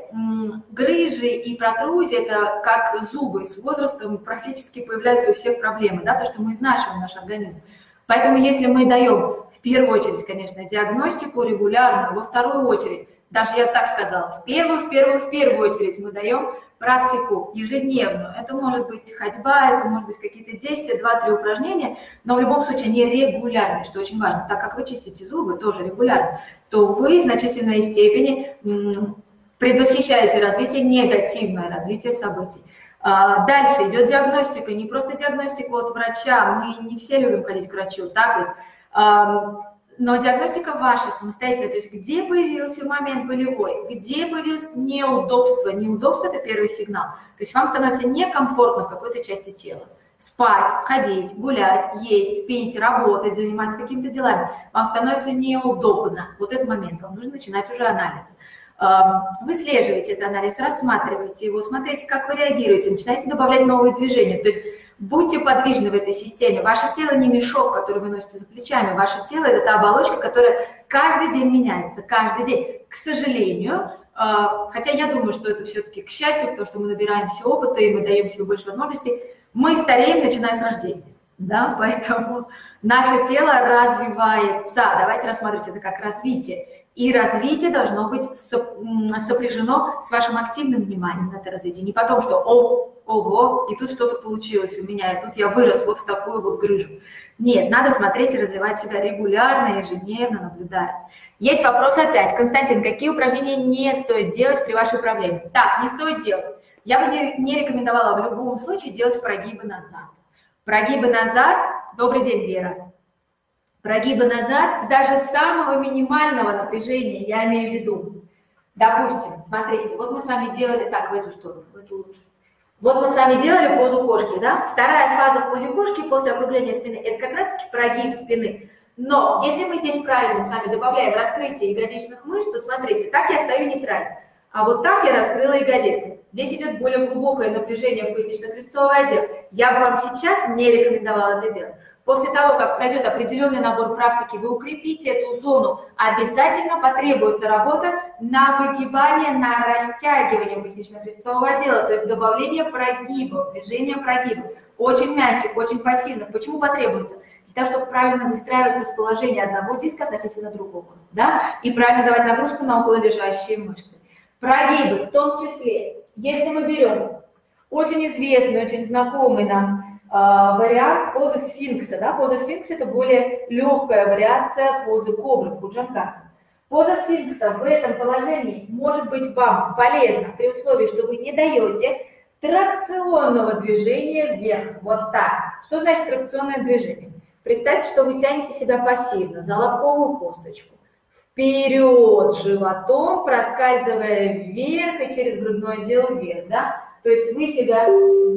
грыжи и протрузии – это как зубы, с возрастом практически появляются у всех проблемы, да, то, что мы изнашиваем наш организм. Поэтому если мы даем, в первую очередь, конечно, диагностику регулярную, во вторую очередь, даже я так сказала, в первую, в первую, в первую очередь мы даем практику ежедневную. Это может быть ходьба, это может быть какие-то действия, два-три упражнения, но в любом случае они регулярные, что очень важно. Так как вы чистите зубы тоже регулярно, то вы в значительной степени предвосхищаете развитие, негативное развитие событий. Дальше идет диагностика, не просто диагностика от врача, мы не все любим ходить к врачу, так ведь? Но диагностика ваша самостоятельная, то есть где появился момент болевой, где появилось неудобство. Неудобство – это первый сигнал. То есть вам становится некомфортно в какой-то части тела. Спать, ходить, гулять, есть, пить, работать, заниматься какими-то делами. Вам становится неудобно. Вот этот момент, вам нужно начинать уже анализ. Выслеживаете этот анализ, рассматриваете его, смотрите, как вы реагируете, начинаете добавлять новые движения. То есть будьте подвижны в этой системе. Ваше тело не мешок, который вы носите за плечами. Ваше тело – это та оболочка, которая каждый день меняется, каждый день. К сожалению, хотя я думаю, что это все-таки к счастью, потому что мы набираемся опыта и мы даем себе больше возможностей, мы стареем, начиная с рождения. Да? Поэтому наше тело развивается. Давайте рассматривать это как развитие. И развитие должно быть сопряжено с вашим активным вниманием на это развитие. Не потом, что «О, ого, и тут что-то получилось у меня, и тут я вырос вот в такую вот грыжу». Нет, надо смотреть и развивать себя регулярно, ежедневно, наблюдая. Есть вопрос опять. Константин, какие упражнения не стоит делать при вашей проблеме? Так, не стоит делать. Я бы не рекомендовала в любом случае делать прогибы назад. Прогибы назад. Добрый день, Вера. Прогибы назад, даже самого минимального напряжения, я имею в виду. Допустим, смотрите, вот мы с вами делали так, в эту сторону, в эту лучше. Вот мы с вами делали позу кошки, да? Вторая фаза в позе кошки после округления спины, это как раз-таки прогиб спины. Но если мы здесь правильно с вами добавляем раскрытие ягодичных мышц, то смотрите, так я стою нейтрально. А вот так я раскрыла ягодицы. Здесь идет более глубокое напряжение в пояснично-крестцовый отдел. Я бы вам сейчас не рекомендовала это делать. После того, как пройдет определенный набор практики, вы укрепите эту зону, обязательно потребуется работа на выгибание, на растягивание пояснично-крестцового отдела, то есть добавление прогибов, движения прогибов, очень мягких, очень пассивных. Почему потребуется? Для того, чтобы правильно выстраивать расположение одного диска относительно другого, да, и правильно давать нагрузку на окололежащие мышцы. Прогибы в том числе, если мы берем очень известный, очень знакомый нам вариант позы сфинкса. Да? Поза сфинкса – это более легкая вариация позы кобры, Бхуджангасана. Поза сфинкса в этом положении может быть вам полезна при условии, что вы не даете тракционного движения вверх. Вот так. Что значит тракционное движение? Представьте, что вы тянете себя пассивно за лобковую косточку. Вперед животом, проскальзывая вверх и через грудное отдел вверх, да? То есть вы себя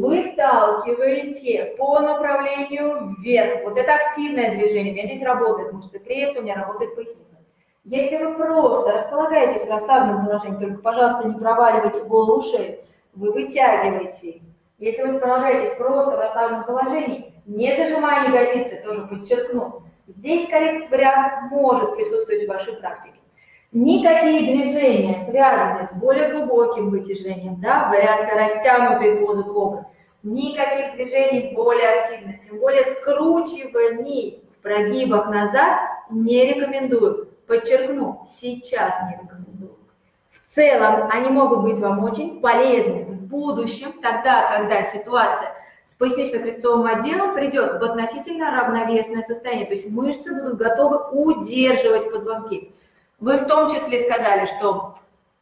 выталкиваете по направлению вверх. Вот это активное движение. У меня здесь работает мышцы пресса, у меня работает поясница. Если вы просто располагаетесь в расслабленном положении, только, пожалуйста, не проваливайте голову в шею, вы вытягиваете. Если вы располагаетесь просто в расслабленном положении, не зажимая ягодицы, тоже подчеркну, здесь корректный вариант может присутствовать в вашей практике. Никакие движения, связанные с более глубоким вытяжением, да, вариация растянутой позы кобры, никаких движений более активных, тем более скручиваний в прогибах назад не рекомендую. Подчеркну, сейчас не рекомендую. В целом они могут быть вам очень полезны в будущем, тогда, когда ситуация с пояснично-крестцовым отделом придет в относительно равновесное состояние, то есть мышцы будут готовы удерживать позвонки. Вы в том числе сказали, что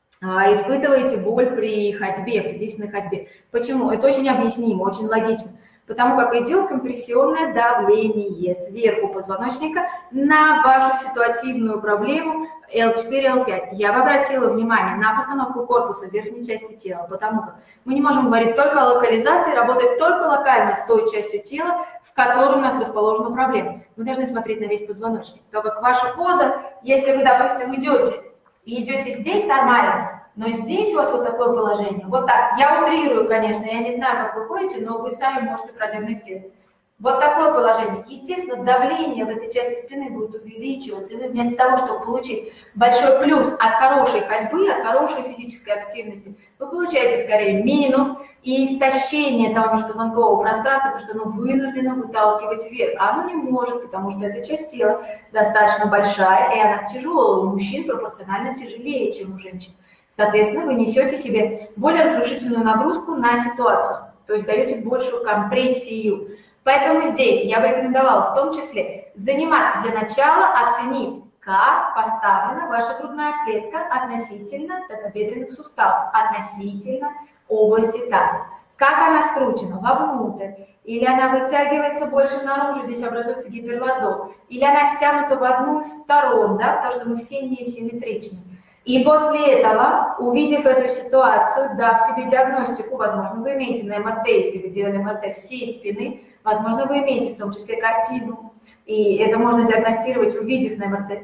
а, испытываете боль при ходьбе, при длительной ходьбе. Почему? Это очень объяснимо, очень логично. Потому как идет компрессионное давление сверху позвоночника на вашу ситуативную проблему эл четыре эл пять. Я бы обратила внимание на постановку корпуса в верхней части тела, потому как мы не можем говорить только о локализации, работать только локально с той частью тела, в которой у нас расположена проблема. Мы должны смотреть на весь позвоночник. То как ваша поза, если вы, допустим, идете и идете здесь нормально, но здесь у вас вот такое положение, вот так, я утрирую, конечно, я не знаю, как вы ходите, но вы сами можете продиагностировать. Вот такое положение. Естественно, давление в этой части спины будет увеличиваться, и вы вместо того, чтобы получить большой плюс от хорошей ходьбы, от хорошей физической активности, вы получаете скорее минус и истощение того межпозвонкового пространства, потому что оно вынуждено выталкивать вверх. А оно не может, потому что эта часть тела достаточно большая, и она тяжелая. У мужчин пропорционально тяжелее, чем у женщин. Соответственно, вы несете себе более разрушительную нагрузку на ситуацию, то есть даете большую компрессию. Поэтому здесь я бы рекомендовала в том числе заниматься для начала, оценить, как поставлена ваша грудная клетка относительно тазобедренных суставов, относительно области таза. Как она скручена вовнутрь, или она вытягивается больше наружу, здесь образуется гиперлордоз, или она стянута в одну из сторон, да, потому что мы все несимметричны. И после этого, увидев эту ситуацию, дав себе диагностику, возможно, вы имеете на эм эр тэ, если вы делали эм эр тэ всей спины, возможно, вы имеете в том числе картину, и это можно диагностировать, увидев на эм эр тэ,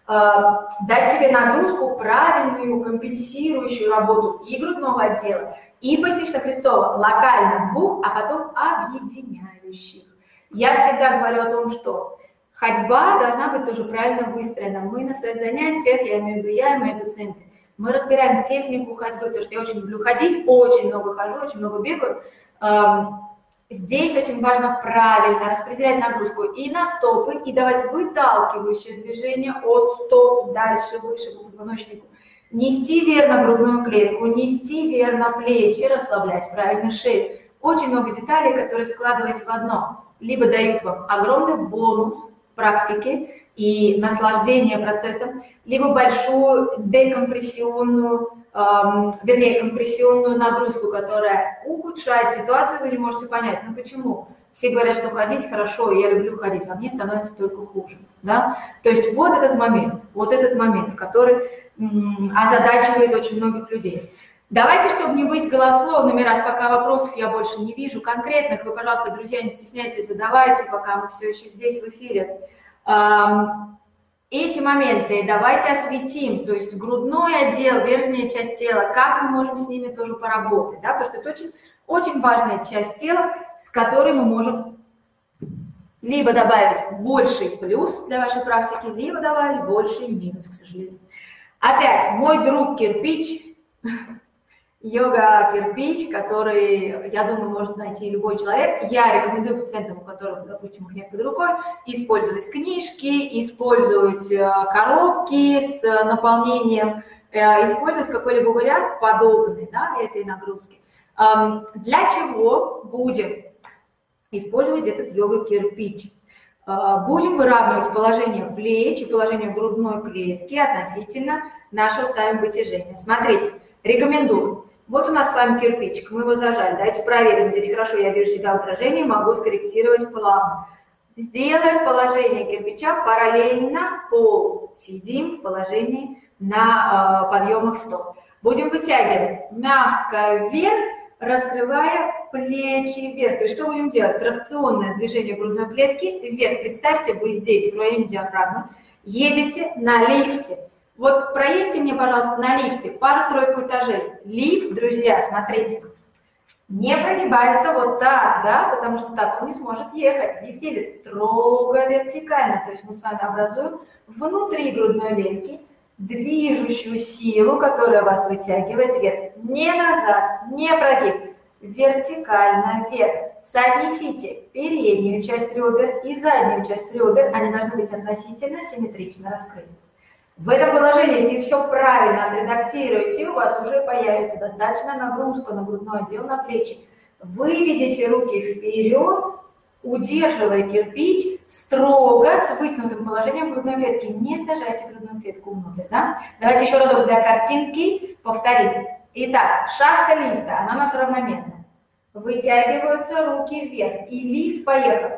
дать себе нагрузку, правильную, компенсирующую работу и грудного отдела, и пояснично-крестцового, локально двух, а потом объединяющих. Я всегда говорю о том, что ходьба должна быть тоже правильно выстроена. Мы на своих занятиях, я имею в виду я и мои пациенты, мы разбираем технику ходьбы, потому что я очень люблю ходить, очень много хожу, очень много бегаю. Здесь очень важно правильно распределять нагрузку и на стопы, и давать выталкивающее движение от стоп дальше, выше по позвоночнику. Нести верно грудную клетку, нести верно плечи, расслаблять правильно шею. Очень много деталей, которые, складываясь в одно, либо дают вам огромный бонус практики и наслаждения процессом, либо большую декомпрессионную, эм, вернее, компрессионную нагрузку, которая ухудшает ситуацию, вы не можете понять, ну почему? Все говорят, что ходить хорошо, я люблю ходить, а мне становится только хуже. Да? То есть вот этот момент, вот этот момент, который м, озадачивает очень многих людей. Давайте, чтобы не быть голословными, раз пока вопросов я больше не вижу, конкретных, вы, пожалуйста, друзья, не стесняйтесь, задавайте, пока мы все еще здесь в эфире. Эти моменты давайте осветим, то есть грудной отдел, верхняя часть тела, как мы можем с ними тоже поработать, да, потому что это очень, очень важная часть тела, с которой мы можем либо добавить больший плюс для вашей практики, либо добавить больший минус, к сожалению. Опять, мой друг кирпич, йога-кирпич, который, я думаю, может найти любой человек. Я рекомендую пациентам, у которых, допустим, их нет под рукой, использовать книжки, использовать коробки с наполнением, использовать какой-либо вариант подобный, да, этой нагрузки. Для чего будем использовать этот йога-кирпич? Будем выравнивать положение плеч и положение грудной клетки относительно нашего с вами вытяжения. Смотрите, рекомендую. Вот у нас с вами кирпичик, мы его зажали. Давайте проверим. Здесь хорошо, я вижу всегда отражение, могу скорректировать плавно. Сделаем положение кирпича параллельно полу. Сидим в положении на э, подъемах стоп. Будем вытягивать мягко вверх, раскрывая плечи вверх. То есть что будем делать? Тракционное движение грудной клетки вверх. Представьте, вы здесь, в районе диафрагмы, едете на лифте. Вот проедьте мне, пожалуйста, на лифте пару-тройку этажей. Лифт, друзья, смотрите, не прогибается вот так, да, потому что так он не сможет ехать. Лифт едет строго вертикально. То есть мы с вами образуем внутри грудной клетки движущую силу, которая вас вытягивает вверх. Не назад, не прогиб, вертикально вверх. Соотнесите переднюю часть ребер и заднюю часть ребер, они должны быть относительно симметрично раскрыты. В этом положении, если все правильно отредактируете, у вас уже появится достаточно нагрузка на грудной отдел, на плечи. Выведите руки вперед, удерживая кирпич строго с вытянутым положением грудной клетки. Не сажайте грудную клетку внутрь. Да? Давайте еще разок для картинки повторим. Итак, шахта лифта, она у нас равномерная. Вытягиваются руки вверх, и лифт поехал.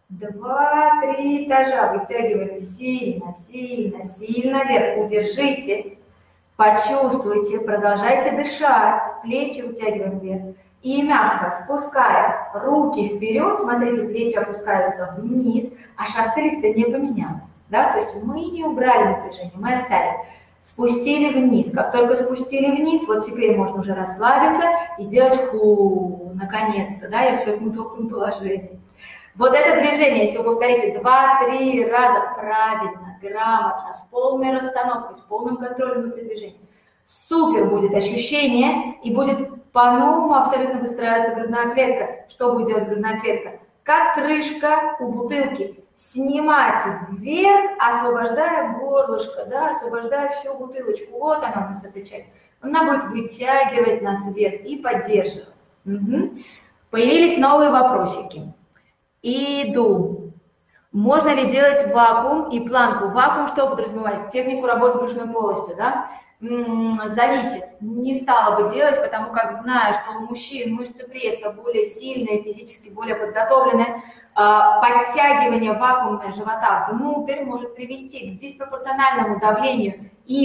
Два-три этажа вытягиваем сильно, сильно, сильно вверх. Удержите, почувствуйте, продолжайте дышать. Плечи вытягиваем вверх. И мягко спуская руки вперед, смотрите, плечи опускаются вниз, а шахта лифта не поменялась. Да? То есть мы не убрали напряжение, мы оставили. Спустили вниз. Как только спустили вниз, вот теперь можно уже расслабиться и делать ху, наконец-то, да, я в своем удобном положении. Вот это движение, если вы повторите два-три раза правильно, грамотно, с полной расстановкой, с полным контролем внутри движения, супер будет ощущение и будет по-новому абсолютно выстраиваться грудная клетка. Что будет делать грудная клетка? Как крышка у бутылки. Снимать вверх, освобождая горлышко, да, освобождая всю бутылочку. Вот она у нас эта часть. Она будет вытягивать нас вверх и поддерживать. Угу. Появились новые вопросики. Иду. Можно ли делать вакуум и планку? Вакуум что подразумевает? Технику работы с брюшной полостью, да? М-м, зависит. Не стала бы делать, потому как знаю, что у мужчин мышцы пресса более сильные, физически более подготовленные. Подтягивание вакуумного живота внутрь может привести к диспропорциональному давлению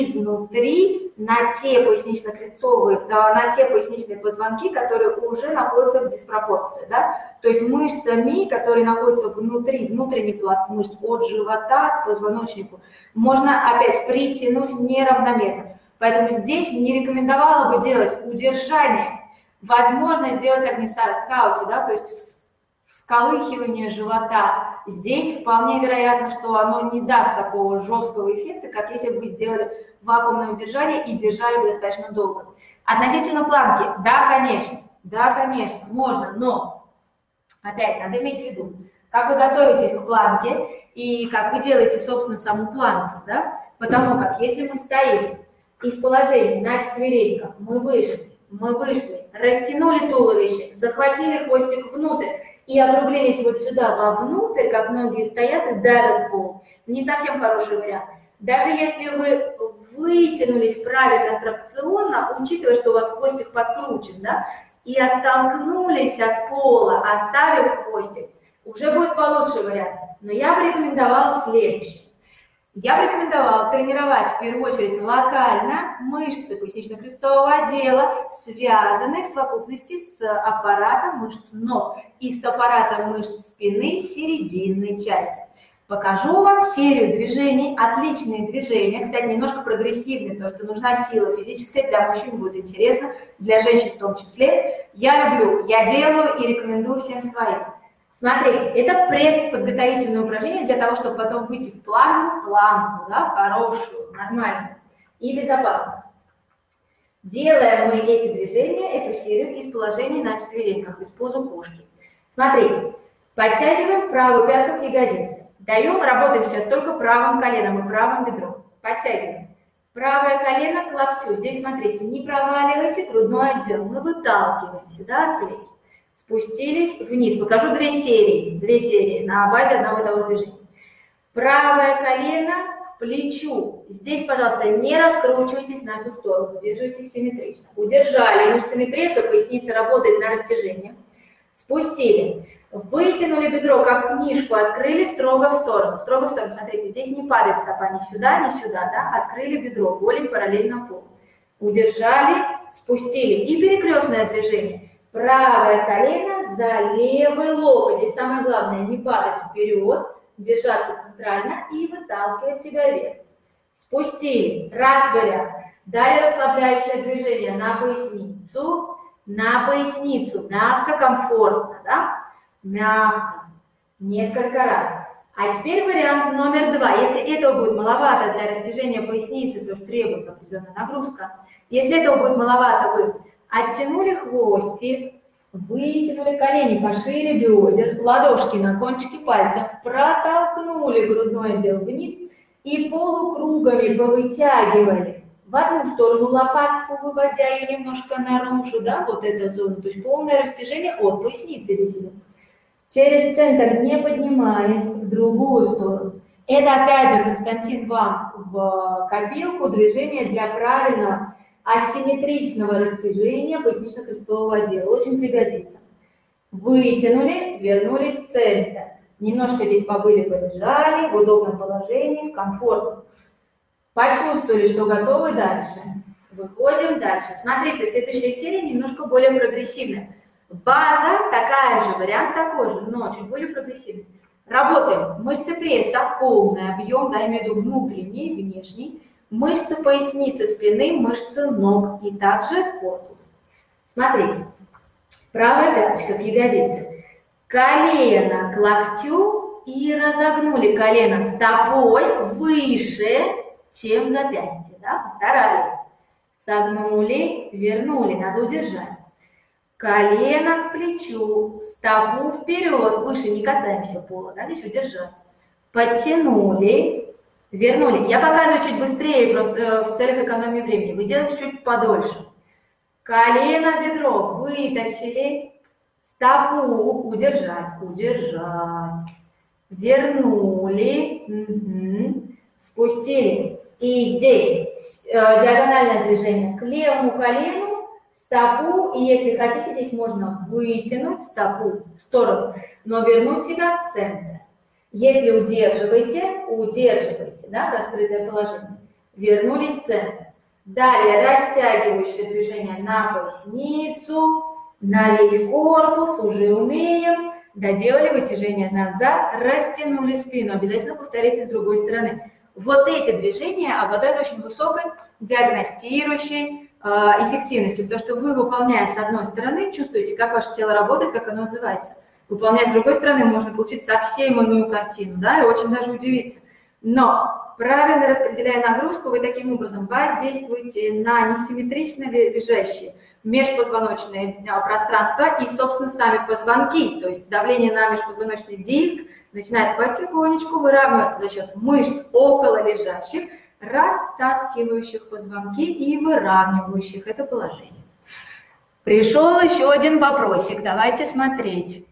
изнутри на те пояснично-крестцовые, на те поясничные позвонки, которые уже находятся в диспропорции. Да? То есть мышцами, которые находятся внутри, внутренний пласт мышц от живота к позвоночнику, можно опять притянуть неравномерно. Поэтому здесь не рекомендовала бы делать удержание. Возможно сделать Агни Садхаути, да, то есть всколыхивание живота. Здесь вполне вероятно, что оно не даст такого жесткого эффекта, как если бы вы сделали вакуумное удержание и держали бы достаточно долго. Относительно планки, да, конечно, да, конечно, можно, но опять надо иметь в виду, как вы готовитесь к планке и как вы делаете, собственно, саму планку, да? Потому как если мы стоим и в положении на четвереньках мы вышли, мы вышли, растянули туловище, захватили хвостик внутрь и округлились вот сюда вовнутрь, как многие стоят и давят пол, не совсем хороший вариант. Даже если вы вытянулись правильно тракционно, учитывая, что у вас хвостик подкручен, да, и оттолкнулись от пола, оставив хвостик, уже будет получше вариант. Но я бы рекомендовала следующее. Я бы рекомендовала тренировать в первую очередь локально мышцы пояснично-крестцового отдела, связанные в совокупности с аппаратом мышц ног и с аппаратом мышц спины серединной части. Покажу вам серию движений, отличные движения, кстати, немножко прогрессивные, потому что нужна сила физическая, для мужчин будет интересно, для женщин в том числе. Я люблю, я делаю и рекомендую всем своим. Смотрите, это предподготовительное упражнение для того, чтобы потом выйти в планку, планку, да, хорошую, нормальную и безопасную. Делаем мы эти движения, эту серию из положения на четвереньках, из позы кошки. Смотрите, подтягиваем правую пятку к ягодице. Даем, работаем сейчас только правым коленом и правым бедром. Подтягиваем. Правое колено к локтю. Здесь, смотрите, не проваливайте грудной отдел. Мы выталкиваемся, да, от плеч. Спустились вниз. Покажу две серии. Две серии на базе одного и того движения. Правое колено к плечу. Здесь, пожалуйста, не раскручивайтесь на эту сторону. Держитесь симметрично. Удержали мышцами пресса, поясница работает на растяжение. Спустили. Вытянули бедро, как книжку, открыли строго в сторону. Строго в сторону. Смотрите, здесь не падает стопа ни сюда, ни сюда, да? Открыли бедро, голень параллельно полу. Удержали, спустили. И перекрестное движение. Правое колено за левый локоть. Здесь самое главное, не падать вперед, держаться центрально и выталкивать себя вверх. Спустили. Раз вариант. Далее расслабляющее движение на поясницу. На поясницу. Мягко, комфортно, да? Мягко. Несколько раз. А теперь вариант номер два. Если этого будет маловато для растяжения поясницы, то есть требуется определенная нагрузка. Если этого будет маловато, вы оттянули хвостик, вытянули колени пошире бедер, ладошки на кончики пальцев, протолкнули грудной отдел вниз и полукругами повытягивали в одну сторону лопатку, выводя ее немножко наружу, да, вот эта зона, то есть полное растяжение от поясницы до сюда. Через центр, не поднимаясь, в другую сторону. Это опять же, Константин, вам в копилку движение для правильного асимметричного растяжения пояснично-крестцового отдела. Очень пригодится. Вытянули, вернулись в центр. Немножко здесь побыли, полежали, в удобном положении, комфортно. Почувствовали, что готовы дальше. Выходим дальше. Смотрите, следующая серия немножко более прогрессивная. База такая же, вариант такой же, но чуть более прогрессивный. Работаем. Мышцы пресса, полный объем, да, имею в виду внутренний и внешний. Мышцы поясницы, спины, мышцы ног и также корпус. Смотрите. Правая пяточка к ягодице. Колено к локтю и разогнули колено стопой выше, чем запястье. Да? Постарались. Согнули, вернули, надо удержать. Колено к плечу, стопу вперед, выше, не касаемся пола, да, здесь удержать. Подтянули, вернули. Я показываю чуть быстрее, просто в целях экономии времени. Вы делаете чуть подольше. Колено, бедро, вытащили, стопу, удержать, удержать. Вернули, угу. Спустили. И здесь э, диагональное движение к левому колену, стопу, и если хотите, здесь можно вытянуть стопу в сторону, но вернуть себя в центр. Если удерживаете, удерживаете, да, раскрытое положение, вернулись в центр. Далее растягивающее движение на поясницу, на весь корпус, уже умеем. Доделали вытяжение назад, растянули спину. Обязательно повторите с другой стороны. Вот эти движения обладают очень высокой диагностирующей эффективностью, потому что вы, выполняя с одной стороны, чувствуете, как ваше тело работает, как оно отзывается. Выполняя с другой стороны, можно получить совсем иную картину, да, и очень даже удивиться. Но правильно распределяя нагрузку, вы таким образом воздействуете на несимметрично лежащие межпозвоночные пространства и, собственно, сами позвонки, то есть давление на межпозвоночный диск начинает потихонечку выравниваться за счет мышц около лежащих, растаскивающих позвонки и выравнивающих это положение. Пришел еще один вопросик, давайте смотреть.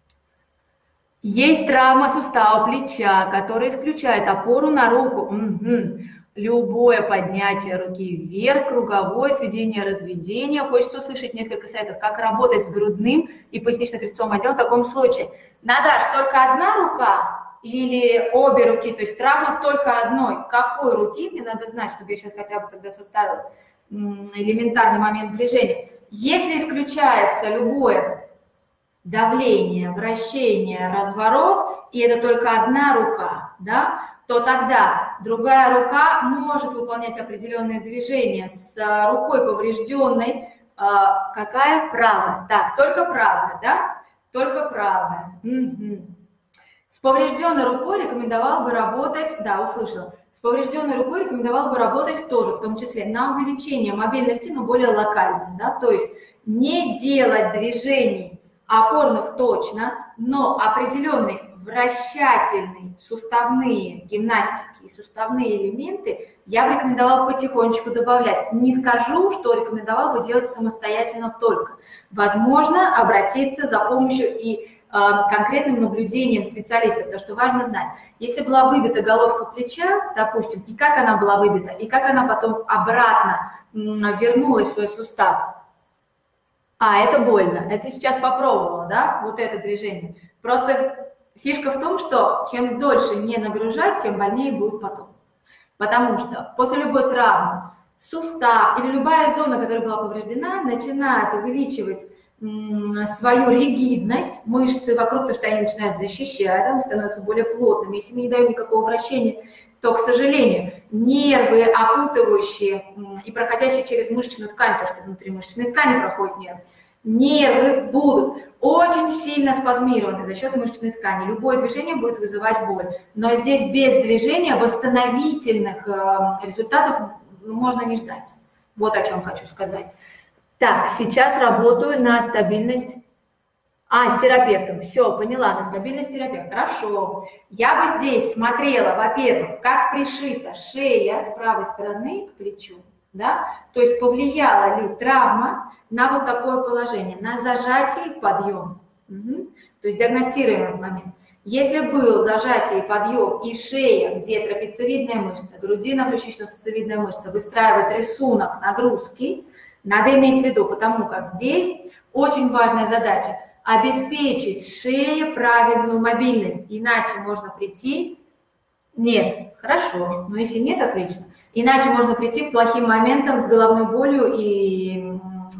Есть травма сустава плеча, которая исключает опору на руку. Угу. Любое поднятие руки вверх, круговое сведение, разведение. Хочется услышать несколько советов, как работать с грудным и пояснично-крестцовым отделом в таком случае. Наташ, только одна рука или обе руки, то есть травма только одной? Какой руки? Мне надо знать, чтобы я сейчас хотя бы тогда составила элементарный момент движения. Если исключается любое давление, вращение, разворот, и это только одна рука, да, то тогда другая рука может выполнять определенные движения с рукой поврежденной. Какая? Правая. Так, только правая, да? Только правая. Угу. С поврежденной рукой рекомендовал бы работать, да, услышала, с поврежденной рукой рекомендовал бы работать тоже, в том числе на увеличение мобильности, но более локально, да, то есть не делать движений опорных точно, но определенные вращательные суставные гимнастики и суставные элементы я бы рекомендовала потихонечку добавлять. Не скажу, что рекомендовал бы делать самостоятельно только. Возможно, обратиться за помощью и э, конкретным наблюдением специалиста, потому что важно знать, если была выбита головка плеча, допустим, и как она была выбита, и как она потом обратно м, вернулась в свой сустав. А, это больно. Это сейчас попробовала, да, вот это движение. Просто фишка в том, что чем дольше не нагружать, тем больнее будет потом. Потому что после любой травмы сустав или любая зона, которая была повреждена, начинает увеличивать свою ригидность, мышцы вокруг, то, что они начинают защищать, они становятся более плотными. Если мы не даем никакого вращения, то, к сожалению, нервы, окутывающие и проходящие через мышечную ткань, потому что внутри мышечной ткани проходит нерв, нервы будут очень сильно спазмированы за счет мышечной ткани. Любое движение будет вызывать боль. Но здесь без движения восстановительных результатов можно не ждать. Вот о чем хочу сказать. Так, сейчас работаю на стабильность. А, с терапевтом. Все, поняла, на стабильность терапевта. Хорошо. Я бы здесь смотрела, во-первых, как пришита шея с правой стороны к плечу. Да? То есть повлияла ли травма на вот такое положение, на зажатие и подъем. Угу. То есть диагностируем этот момент. Если был зажатие и подъем и шея, где трапециевидная мышца, грудино-ключично-сосцевидная мышца, выстраивает рисунок нагрузки, надо иметь в виду, потому как здесь очень важная задача обеспечить шее правильную мобильность, иначе можно прийти, нет, хорошо, но если нет, отлично, иначе можно прийти к плохим моментам с головной болью и,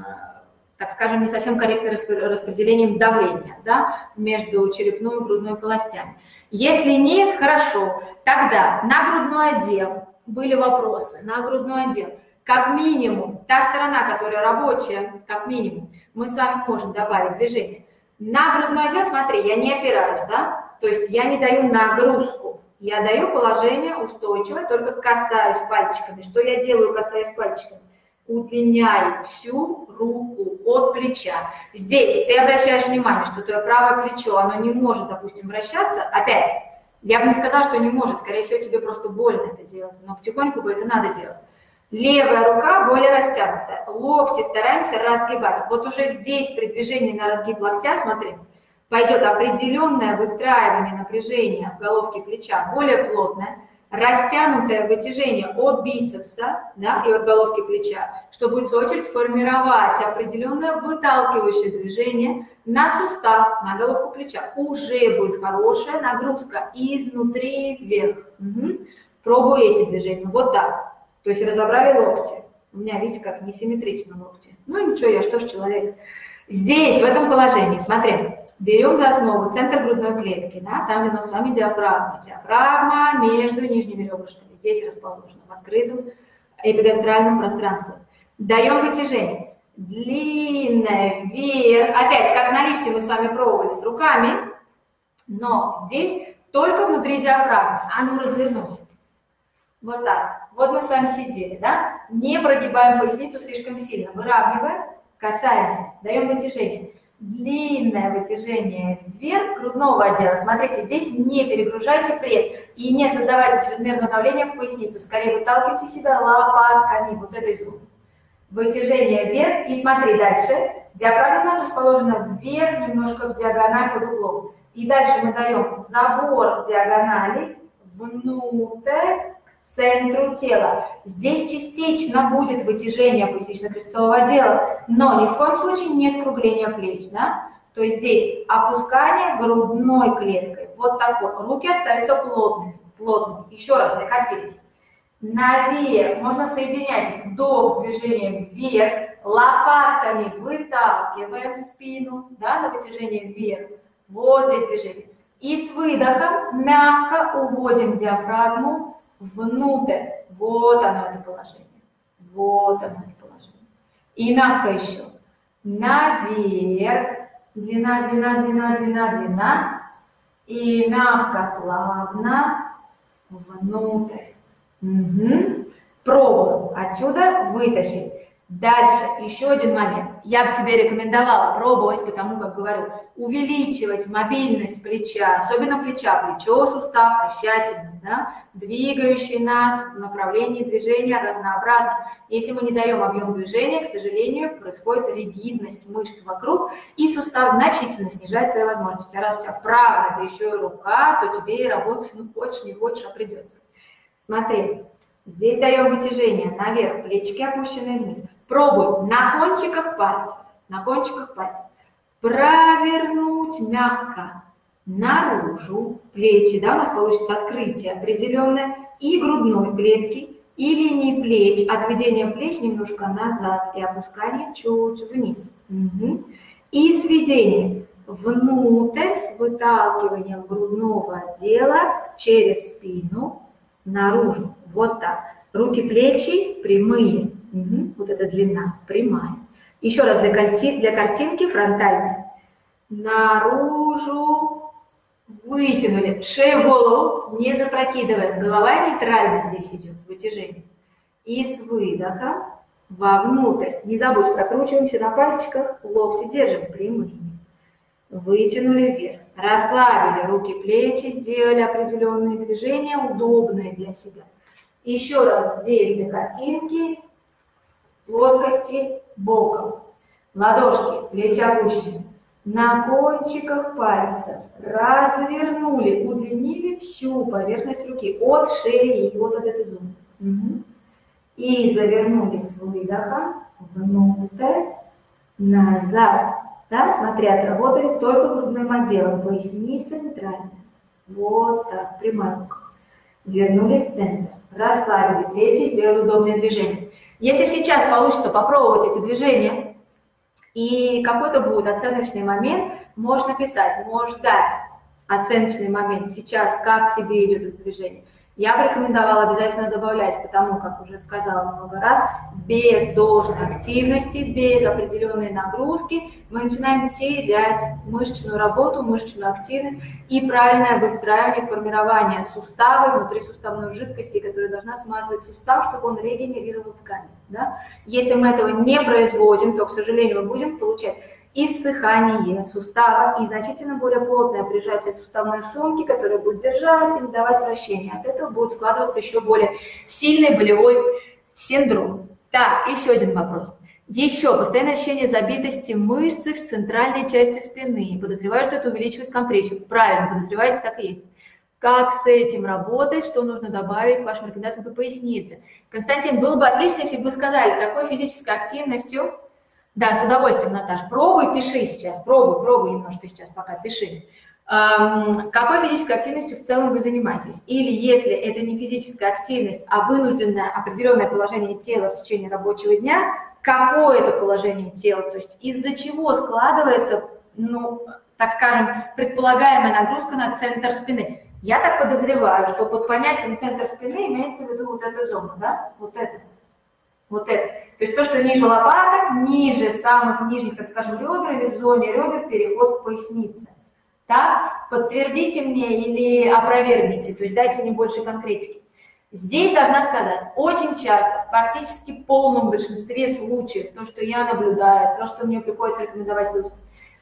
так скажем, не совсем корректным распределением давления, да, между черепной и грудной полостями. Если нет, хорошо, тогда на грудной отдел были вопросы, на грудной отдел. Как минимум, та сторона, которая рабочая, как минимум, мы с вами можем добавить движение. На грудной отдел, смотри, я не опираюсь, да? То есть я не даю нагрузку, я даю положение устойчивое, только касаюсь пальчиками. Что я делаю, касаясь пальчиками? Удлиняю всю руку от плеча. Здесь ты обращаешь внимание, что твое правое плечо, оно не может, допустим, вращаться. Опять, я бы не сказала, что не может, скорее всего, тебе просто больно это делать, но потихоньку бы это надо делать. Левая рука более растянутая, локти стараемся разгибать. Вот уже здесь при движении на разгиб локтя, смотри, пойдет определенное выстраивание напряжения в головке плеча, более плотное, растянутое вытяжение от бицепса, да, и от головки плеча, что будет в свою очередь формировать определенное выталкивающее движение на сустав, на головку плеча. Уже будет хорошая нагрузка изнутри вверх. Угу. Пробую эти движения. Вот так. То есть разобрали локти. У меня, видите, как несимметрично локти. Ну ничего, я что ж человек. Здесь, в этом положении, смотри, берем за основу центр грудной клетки, да, там, где у нас с вами диафрагма. Диафрагма между нижними ребрышками. Здесь расположена, в открытом эпигастральном пространстве. Даем вытяжение. Длинное вверх. Опять, как на лифте мы с вами пробовали с руками, но здесь только внутри диафрагмы. А ну, развернусь. Вот так. Вот мы с вами сидели, да? Не прогибаем поясницу слишком сильно. Выравниваем, касаемся, даем вытяжение. Длинное вытяжение вверх грудного отдела. Смотрите, здесь не перегружайте пресс и не создавайте чрезмерное давление в поясницу. Скорее выталкивайте себя лопатками. Вот этой зоны. Вытяжение вверх. И смотри дальше. Диафрагма у нас расположена вверх, немножко в диагональ под углом. И дальше мы даем забор диагонали внутрь, центру тела. Здесь частично будет вытяжение пояснично-крестцового отдела, но ни в коем случае не скругление плеч, да? То есть здесь опускание грудной клеткой. Вот так вот. Руки остаются плотными. плотными. Еще раз, дыхательно. Наверх. Можно соединять вдох с движением вверх. Лопатками выталкиваем спину, да, на вытяжение вверх. Вот здесь движение. И с выдохом мягко уводим диафрагму внутрь. Вот оно, это положение. Вот оно, это положение. И мягко еще. Наверх. Длина, длина, длина, длина, длина. И мягко, плавно внутрь. Угу. Пробуем. Отсюда вытащить. Дальше, еще один момент. Я бы тебе рекомендовала пробовать, потому как говорю, увеличивать мобильность плеча, особенно плеча, плечо, сустав, вращательный, да, двигающий нас в направлении движения разнообразно. Если мы не даем объем движения, к сожалению, происходит ригидность мышц вокруг, и сустав значительно снижает свои возможности. А раз у тебя правая, да еще и рука, то тебе и работать, ну, хочешь, не хочешь, а придется. Смотри, здесь даем вытяжение наверх, плечики опущенные вниз. Пробуй на кончиках пальцев, на кончиках пальцев провернуть мягко наружу, плечи, да, у нас получится открытие определенное, и грудной клетки, и линии плеч, отведение плеч немножко назад и опускание чуть вниз. Угу. И сведение внутрь с выталкиванием грудного отдела через спину наружу. Вот так. Руки, плечи прямые. Угу. Вот эта длина прямая. Еще раз для, карти... для картинки фронтальная. Наружу вытянули. Шею, голову не запрокидываем. Голова нейтрально здесь идет, вытяжение. И с выдохом вовнутрь. Не забудь, прокручиваемся на пальчиках, локти держим прямыми. Вытянули вверх. Расслабили руки, плечи, сделали определенные движения, удобные для себя. Еще раз здесь для картинки. Плоскости боком. Ладошки, плечи опущены. На кончиках пальцев развернули, удлинили всю поверхность руки от шеи, вот от этой зоны. Угу. И завернули с выдохом внутрь, назад. Да, смотри, отработали только грудным отделом, поясница нейтральная. Вот так, прямая рука. Вернулись в центр, расслабили плечи, сделали удобное движение. Если сейчас получится попробовать эти движения, и какой-то будет оценочный момент, можешь написать, можешь дать оценочный момент сейчас, как тебе идет это движение. Я бы рекомендовала обязательно добавлять, потому, как уже сказала много раз, без должной активности, без определенной нагрузки мы начинаем терять мышечную работу, мышечную активность и правильное выстраивание, формирование сустава, внутрисуставной жидкости, которая должна смазывать сустав, чтобы он регенерировал ткани. Да? Если мы этого не производим, то, к сожалению, мы будем получать иссыхание сустава и значительно более плотное прижатие суставной сумки, которая будет держать и не давать вращения. От этого будет складываться еще более сильный болевой синдром. Так, еще один вопрос. Еще постоянное ощущение забитости мышцы в центральной части спины. Подозреваю, что это увеличивает компрессию. Правильно, подозреваете, так и есть. Как с этим работать, что нужно добавить к вашим рекомендациям по пояснице? Константин, было бы отлично, если бы вы сказали, какой физической активностью. Да, с удовольствием, Наташ. Пробуй, пиши сейчас. Пробуй, пробуй немножко сейчас, пока пиши. Эм, какой физической активностью в целом вы занимаетесь? Или если это не физическая активность, а вынужденное определенное положение тела в течение рабочего дня, какое это положение тела? То есть из-за чего складывается, ну, так скажем, предполагаемая нагрузка на центр спины? Я так подозреваю, что под понятием центр спины имеется в виду вот эта зона, да? Вот это. Вот это. То есть то, что ниже лопаток, ниже самых нижних, так скажем, ребер, или в зоне ребер переход к пояснице. Так, подтвердите мне или опровергните, то есть дайте мне больше конкретики. Здесь должна сказать, очень часто, в практически полном большинстве случаев, то, что я наблюдаю, то, что мне приходится рекомендовать людям,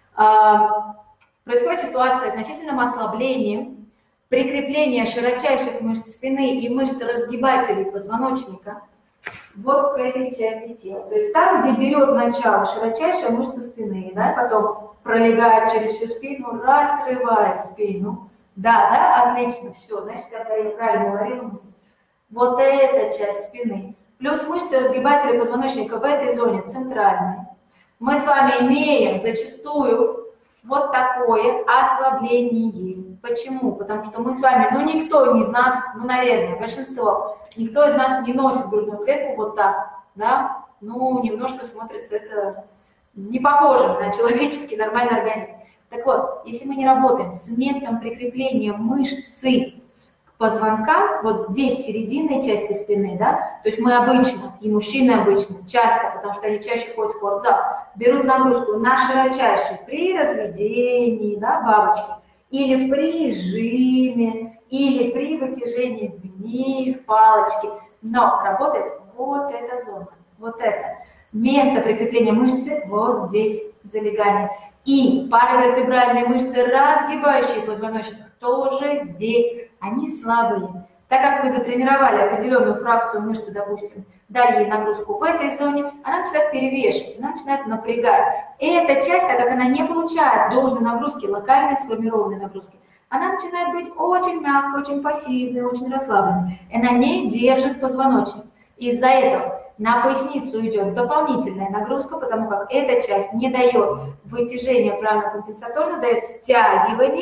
происходит ситуация с значительным ослаблением, прикрепление широчайших мышц спины и мышц разгибателей позвоночника вот к этой части тела. То есть там, где берет начало широчайшая мышца спины, да, потом пролегает через всю спину, раскрывает спину. Да, да, отлично, все, значит, когда я правильно говорила мысль. Вот эта часть спины. Плюс мышцы разгибателя позвоночника в этой зоне центральной. Мы с вами имеем зачастую вот такое ослабление. Почему? Потому что мы с вами, ну никто из нас, ну, наверное, большинство, никто из нас не носит грудную клетку вот так, да, ну, немножко смотрится это не похоже на человеческий нормальный организм. Так вот, если мы не работаем с местом прикрепления мышцы к позвонкам, вот здесь, серединной части спины, да, то есть мы обычно, и мужчины обычно, часто, потому что они чаще ходят в спортзал, берут нагрузку на широчайший при разведении, да, бабочки, или при жиме, или при вытяжении вниз палочки. Но работает вот эта зона, вот это. Место прикрепления мышцы вот здесь, залегание. И паравертебральные мышцы, разгибающие позвоночник, тоже здесь. Они слабые. Так как вы затренировали определенную фракцию мышцы, допустим, дали ей нагрузку в этой зоне, она начинает перевешивать, она начинает напрягать. И эта часть, так как она не получает должной нагрузки, локальной сформированной нагрузки, она начинает быть очень мягкой, очень пассивной, очень расслабленной. И она не держит позвоночник. Из-за этого на поясницу идет дополнительная нагрузка, потому как эта часть не дает вытяжения правильно компенсаторно, дает стягивание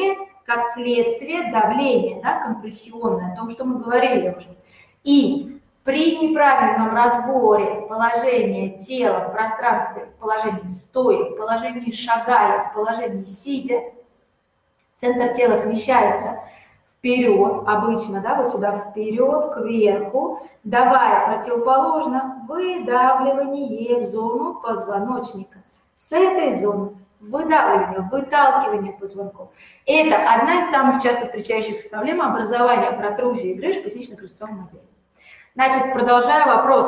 как следствие давления, да, компрессионное, о том, что мы говорили уже. И при неправильном разборе положения тела в пространстве, в положении стоя, в положении шагая, в положении сидя, центр тела смещается вперед, обычно, да, вот сюда вперед, кверху, давая противоположно выдавливание в зону позвоночника. С этой зоны выдавливание, выталкивание позвонков. Это одна из самых часто встречающихся проблем образования протрузии и грыж в пояснично-крестцовом отделе. Значит, продолжаю вопрос.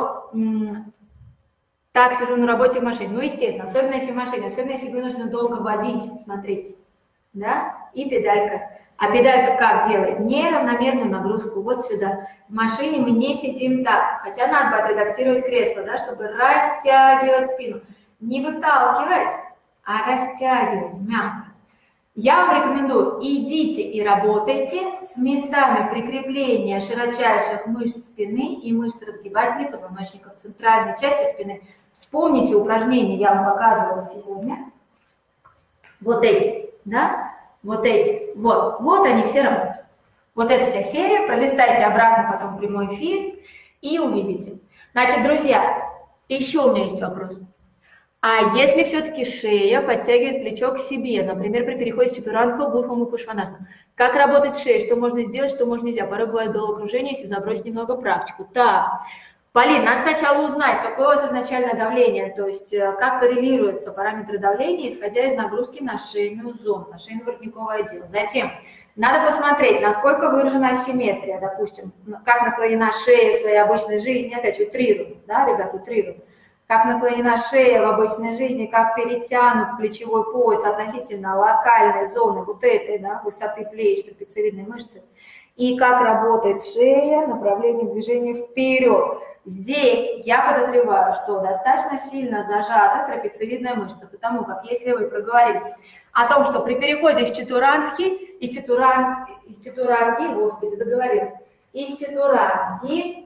Так, сижу на работе в машине. Ну, естественно, особенно если в машине, особенно если вынуждены долго водить, смотрите, да, и педалька. А педалька как делает? Неравномерную нагрузку вот сюда. В машине мы не сидим так, хотя надо бы отредактировать кресло, да, чтобы растягивать спину. Не выталкивать, а растягивать мягко. Я вам рекомендую, идите и работайте с местами прикрепления широчайших мышц спины и мышц разгибателей позвоночника в центральной части спины. Вспомните упражнения, я вам показывала сегодня. Вот эти, да, вот эти, вот, вот они все работают. Вот эта вся серия, пролистайте обратно потом прямой эфир и увидите. Значит, друзья, еще у меня есть вопрос. А если все-таки шея подтягивает плечо к себе, например, при переходе с чатуранга в Будхаму Пашванасану, как работать с шеей, что можно сделать, что можно нельзя? Порой бывает головокружение, если забросить немного практику. Так, Полин, надо сначала узнать, какое у вас изначальное давление, то есть как коррелируются параметры давления, исходя из нагрузки на шейную зону, на шейно-воротниковое отдел. Затем надо посмотреть, насколько выражена асимметрия, допустим, как наклонена шея в своей обычной жизни, опять утрирую, да, ребят, утрирую. Как наклонена шея в обычной жизни, как перетянут плечевой пояс относительно локальной зоны вот этой, да, высоты плеч, трапециевидной мышцы, и как работает шея в направлении движения вперед. Здесь я подозреваю, что достаточно сильно зажата трапециевидная мышца, потому как если вы проговорили о том, что при переходе из чатуранги, из чатуранги, из чатуранги, господи, договорилась, из чатуранги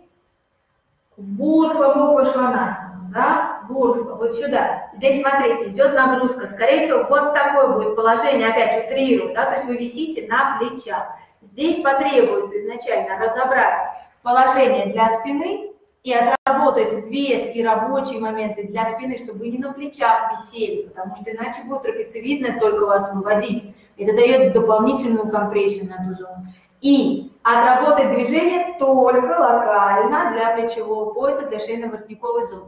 в Будхаму Пашванасану, да, Будха, вот сюда. Здесь, смотрите, идет нагрузка. Скорее всего, вот такое будет положение, опять утрирую, да, то есть вы висите на плечах. Здесь потребуется изначально разобрать положение для спины и отработать вес и рабочие моменты для спины, чтобы вы не на плечах висели, потому что иначе будет трапециевидная только вас выводить. Это дает дополнительную компрессию на эту зону. И отработать движение только локально для плечевого пояса, для шейно-воротниковой зоны.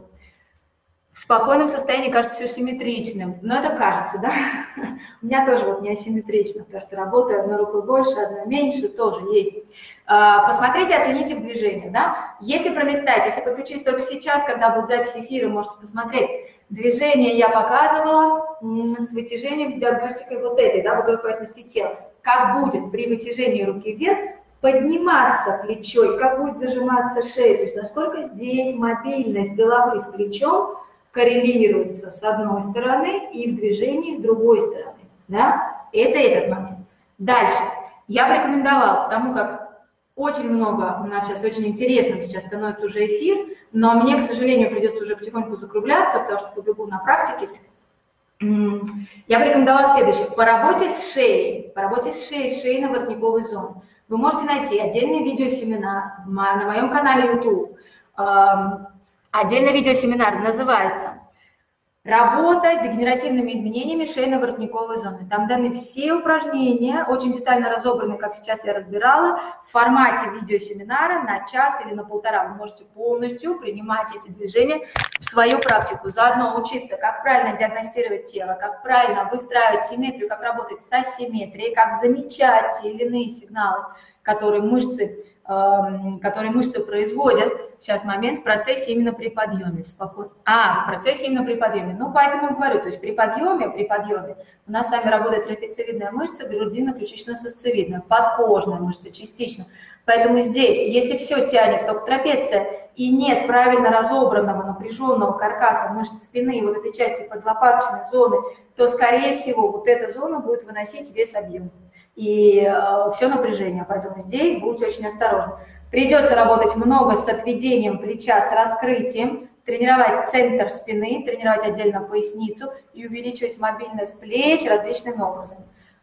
В спокойном состоянии кажется все симметричным, но это кажется, да? У меня тоже вот не асимметрично, потому что работаю одной рукой больше, одной меньше, тоже есть. Посмотрите, оцените в движениях, да? Если пролистать, если подключились только сейчас, когда будет запись эфира, можете посмотреть. Движение я показывала с вытяжением, с диагностикой вот этой, да, вот этой поверхности тела. Как будет при вытяжении руки вверх подниматься плечо, и как будет зажиматься шея, то есть насколько здесь мобильность головы с плечом коррелируется с одной стороны и в движении с другой стороны, да, это этот момент. Дальше, я бы рекомендовала, потому как очень много, у нас сейчас очень интересным сейчас становится уже эфир, но мне, к сожалению, придется уже потихоньку закругляться, потому что побегу на практике. Я бы рекомендовала следующее. По работе с шеей, по работе с шеей, с шейно-воротниковой зоной, вы можете найти отдельный видеосеминар на моем канале YouTube. Отдельный видеосеминар называется «Работа с дегенеративными изменениями шейно-воротниковой зоны». Там даны все упражнения, очень детально разобраны, как сейчас я разбирала, в формате видеосеминара на час или на полтора. Вы можете полностью принимать эти движения в свою практику. Заодно учиться, как правильно диагностировать тело, как правильно выстраивать симметрию, как работать с асимметрией, как замечать те или иные сигналы, которые мышцы, которые мышцы производят. Сейчас момент в процессе именно при подъеме. Спокойно. А, в процессе именно при подъеме. Ну, поэтому я говорю, то есть при подъеме, при подъеме у нас с вами работает трапециевидная мышца, грудино-ключично-сосцевидная, подкожная мышца частично. Поэтому здесь, если все тянет только трапеция и нет правильно разобранного напряженного каркаса мышц спины и вот этой части подлопаточной зоны, то, скорее всего, вот эта зона будет выносить весь объем и э, все напряжение. Поэтому здесь будьте очень осторожны. Придется работать много с отведением плеча, с раскрытием, тренировать центр спины, тренировать отдельно поясницу и увеличивать мобильность плеч различными образами.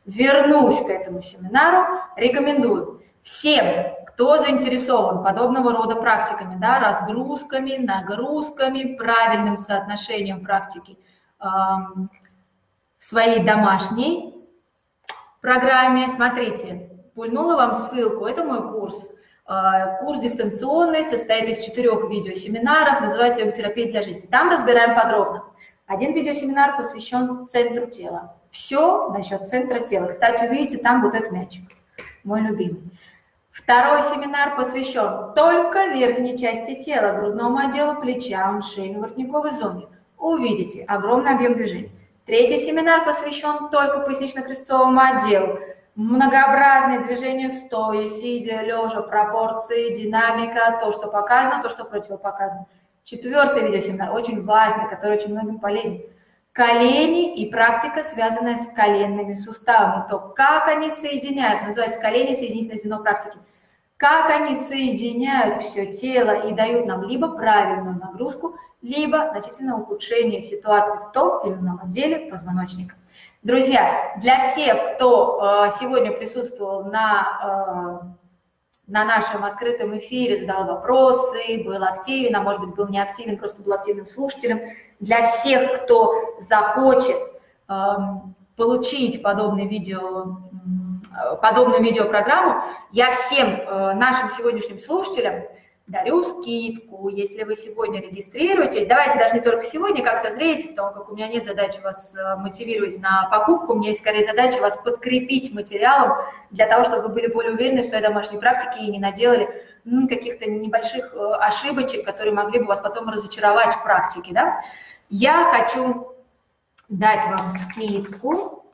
вернусь к этому семинару, рекомендую всем, кто заинтересован подобного рода практиками, да, разгрузками, нагрузками, правильным соотношением практики э, в своей домашней программе. Смотрите, пульнула вам ссылку, это мой курс. Э, курс дистанционный, состоит из четырех видеосеминаров, называется «Йога-терапия для жизни». Там разбираем подробно. Один видеосеминар посвящен центру тела. Все насчет центра тела. Кстати, увидите, там вот этот мячик, мой любимый. Второй семинар посвящен только верхней части тела, грудному отделу, плечам, шейно-воротниковой зоне. Увидите огромный объем движений. Третий семинар посвящен только пояснично-крестцовому отделу. Многообразные движения стоя, сидя, лежа, пропорции, динамика, то, что показано, то, что противопоказано. Четвертый видеосеминар, очень важный, который очень многим полезен. Колени и практика, связанная с коленными суставами. То, как они соединяют, называется колени соединительное звено практики. Как они соединяют все тело и дают нам либо правильную нагрузку, либо значительное ухудшение ситуации в том или ином отделе позвоночника. Друзья, для всех, кто сегодня присутствовал на, на нашем открытом эфире, задал вопросы, был активен, а может быть был не активен, просто был активным слушателем, для всех, кто захочет э, получить подобный видео, подобную видеопрограмму, я всем э, нашим сегодняшним слушателям дарю скидку, если вы сегодня регистрируетесь. Давайте даже не только сегодня, как созреете, потому как у меня нет задачи вас мотивировать на покупку, у меня есть скорее задача вас подкрепить материалом для того, чтобы вы были более уверены в своей домашней практике и не наделали ну, каких-то небольших ошибочек, которые могли бы вас потом разочаровать в практике. Да? Я хочу дать вам скидку,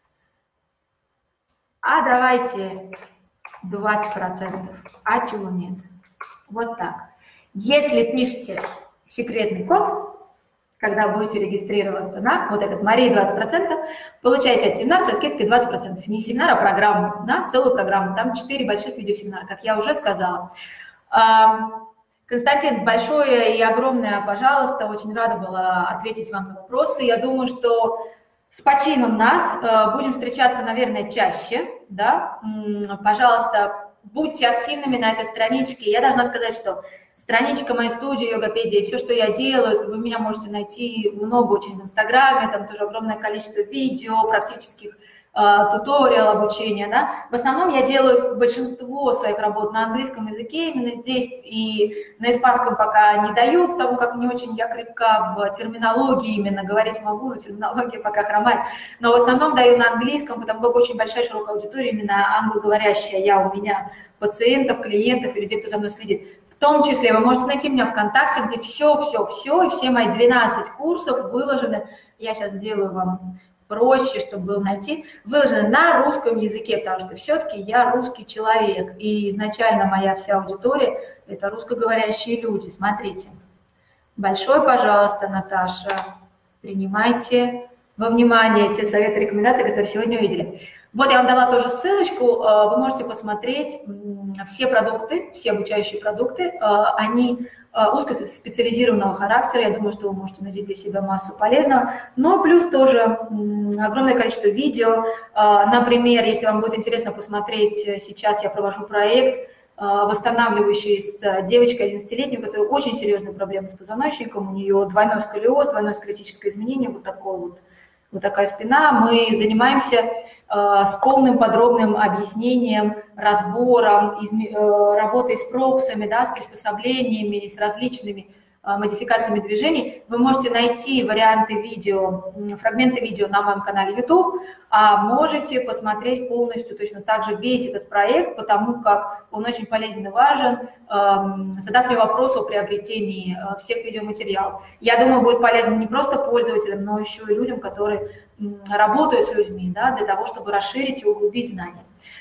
а давайте двадцать процентов, а чего нет? Вот так. Если пишете секретный код, когда будете регистрироваться на вот этот Мария двадцать процентов, получаете от семинара со скидкой двадцать процентов. Не семинар, а программу, на целую программу. Там четыре больших видеосеминара, как я уже сказала. Константин, большое и огромное, пожалуйста, очень рада была ответить вам на вопросы. Я думаю, что с почином нас будем встречаться, наверное, чаще. Да? Пожалуйста, будьте активными на этой страничке. Я должна сказать, что страничка моей студии Йогапедия, и все, что я делаю, вы меня можете найти много очень в Инстаграме, там тоже огромное количество видео, практических э, туториал, обучения. Да? В основном я делаю большинство своих работ на английском языке, именно здесь, и на испанском пока не даю, потому как не очень я крепка в терминологии, именно говорить могу, но терминология пока хромает. Но в основном даю на английском, потому как очень большая широкая аудитория, именно англоговорящая я у меня, пациентов, клиентов или тех, кто за мной следит. В том числе вы можете найти меня ВКонтакте, где все-все-все, и все мои двенадцать курсов выложены, я сейчас сделаю вам проще, чтобы было найти, выложены на русском языке, потому что все-таки я русский человек, и изначально моя вся аудитория – это русскоговорящие люди. Смотрите, большое, пожалуйста, Наташа, принимайте во внимание те советы, рекомендации, которые сегодня увидели. Вот я вам дала тоже ссылочку, вы можете посмотреть все продукты, все обучающие продукты, они узкоспециализированного характера, я думаю, что вы можете найти для себя массу полезного, но плюс тоже огромное количество видео, например, если вам будет интересно посмотреть, сейчас я провожу проект, восстанавливающий с девочкой одиннадцатилетней, у которой очень серьезные проблемы с позвоночником, у нее двойной сколиоз, двойное сколиотическое изменение, вот такое вот. Вот такая спина. Мы занимаемся э, с полным подробным объяснением, разбором, изме, э, работой с пропсами, да, с приспособлениями, с различными э, модификациями движений. Вы можете найти варианты видео, фрагменты видео на моем канале YouTube, а можете посмотреть полностью точно так же весь этот проект, потому как он очень полезен и важен, э, задав мне вопрос о приобретении э, всех видеоматериалов. Я думаю, будет полезно не просто пользователям, но еще и людям, которые работают с людьми, да, для того, чтобы расширить и углубить знания.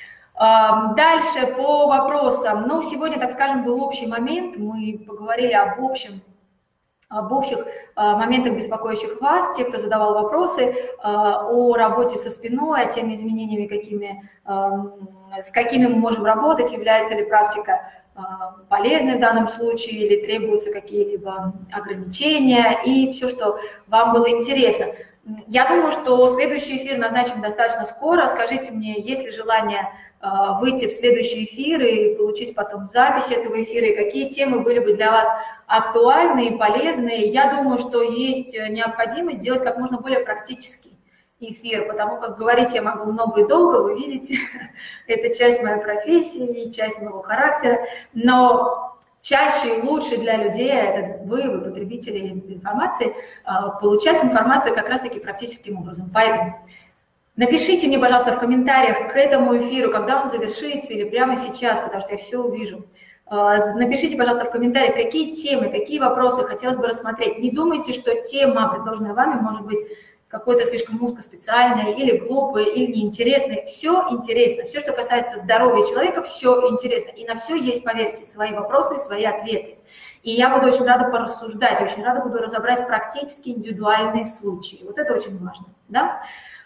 Дальше по вопросам. Ну, сегодня, так скажем, был общий момент. Мы поговорили об общем, об общих моментах, беспокоящих вас, те, кто задавал вопросы, о работе со спиной, о теми изменениями, какими, с какими мы можем работать, является ли практика полезной в данном случае или требуются какие-либо ограничения и все, что вам было интересно. Я думаю, что следующий эфир назначен достаточно скоро. Скажите мне, есть ли желание выйти в следующий эфир и получить потом запись этого эфира, и какие темы были бы для вас актуальны и полезны. Я думаю, что есть необходимость сделать как можно более практический эфир, потому как говорить я могу много и долго, вы видите, это часть моей профессии, часть моего характера, но чаще и лучше для людей, это вы, вы потребители информации, получать информацию как раз-таки практическим образом. Поэтому напишите мне, пожалуйста, в комментариях к этому эфиру, когда он завершится или прямо сейчас, потому что я все увижу. Напишите, пожалуйста, в комментариях, какие темы, какие вопросы хотелось бы рассмотреть. Не думайте, что тема, предложенная вами, может быть какой-то слишком узкоспециальной или глупой, или неинтересной. Все интересно. Все, что касается здоровья человека, все интересно. И на все есть, поверьте, свои вопросы и свои ответы. И я буду очень рада порассуждать, очень рада буду разобрать практически индивидуальные случаи. Вот это очень важно. Да?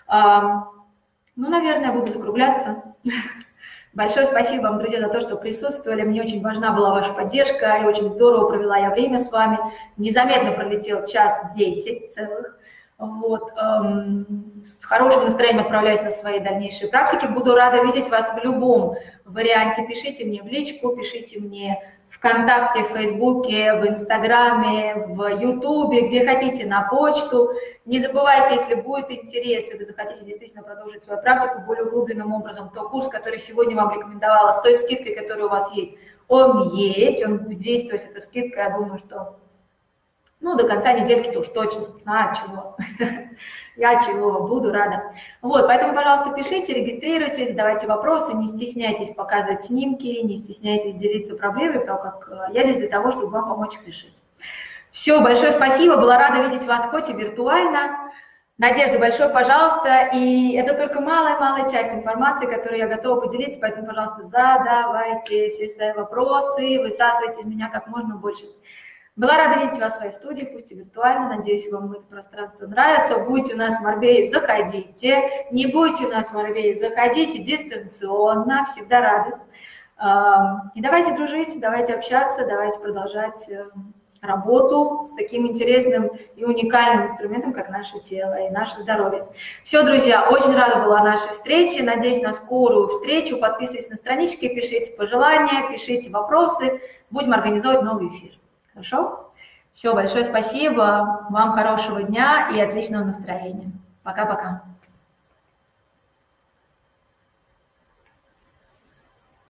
Ну, наверное, буду закругляться. Большое спасибо вам, друзья, за то, что присутствовали. Мне очень важна была ваша поддержка, и очень здорово провела я время с вами. Незаметно пролетел час десять целых. Вот. С хорошим настроением отправляюсь на свои дальнейшие практики. Буду рада видеть вас в любом варианте. Пишите мне в личку, пишите мне ВКонтакте, в Фейсбуке, в Инстаграме, в Ютубе, где хотите, на почту. Не забывайте, если будет интерес, и вы захотите действительно продолжить свою практику более углубленным образом, то курс, который сегодня вам рекомендовала, с той скидкой, которая у вас есть, он есть, он будет действовать, эта скидка, я думаю, что ну, до конца недельки-то уж точно. А, чего? Я чего, буду рада. Вот, поэтому, пожалуйста, пишите, регистрируйтесь, задавайте вопросы, не стесняйтесь показывать снимки, не стесняйтесь делиться проблемой, потому как я здесь для того, чтобы вам помочь их решить. Все, большое спасибо, была рада видеть вас хоть и виртуально. Надежда, большое пожалуйста, и это только малая-малая часть информации, которую я готова поделиться, поэтому, пожалуйста, задавайте все свои вопросы, высасывайте из меня как можно больше. Была рада видеть вас в своей студии, пусть и виртуально. Надеюсь, вам это пространство нравится. Будете у нас в Марбее, заходите. Не будете у нас в Марбее, заходите дистанционно. Всегда рады. И давайте дружить, давайте общаться, давайте продолжать работу с таким интересным и уникальным инструментом, как наше тело и наше здоровье. Все, друзья, очень рада была нашей встрече. Надеюсь на скорую встречу. Подписывайтесь на странички, пишите пожелания, пишите вопросы. Будем организовывать новый эфир. Хорошо? Все, большое спасибо. Вам хорошего дня и отличного настроения. Пока-пока.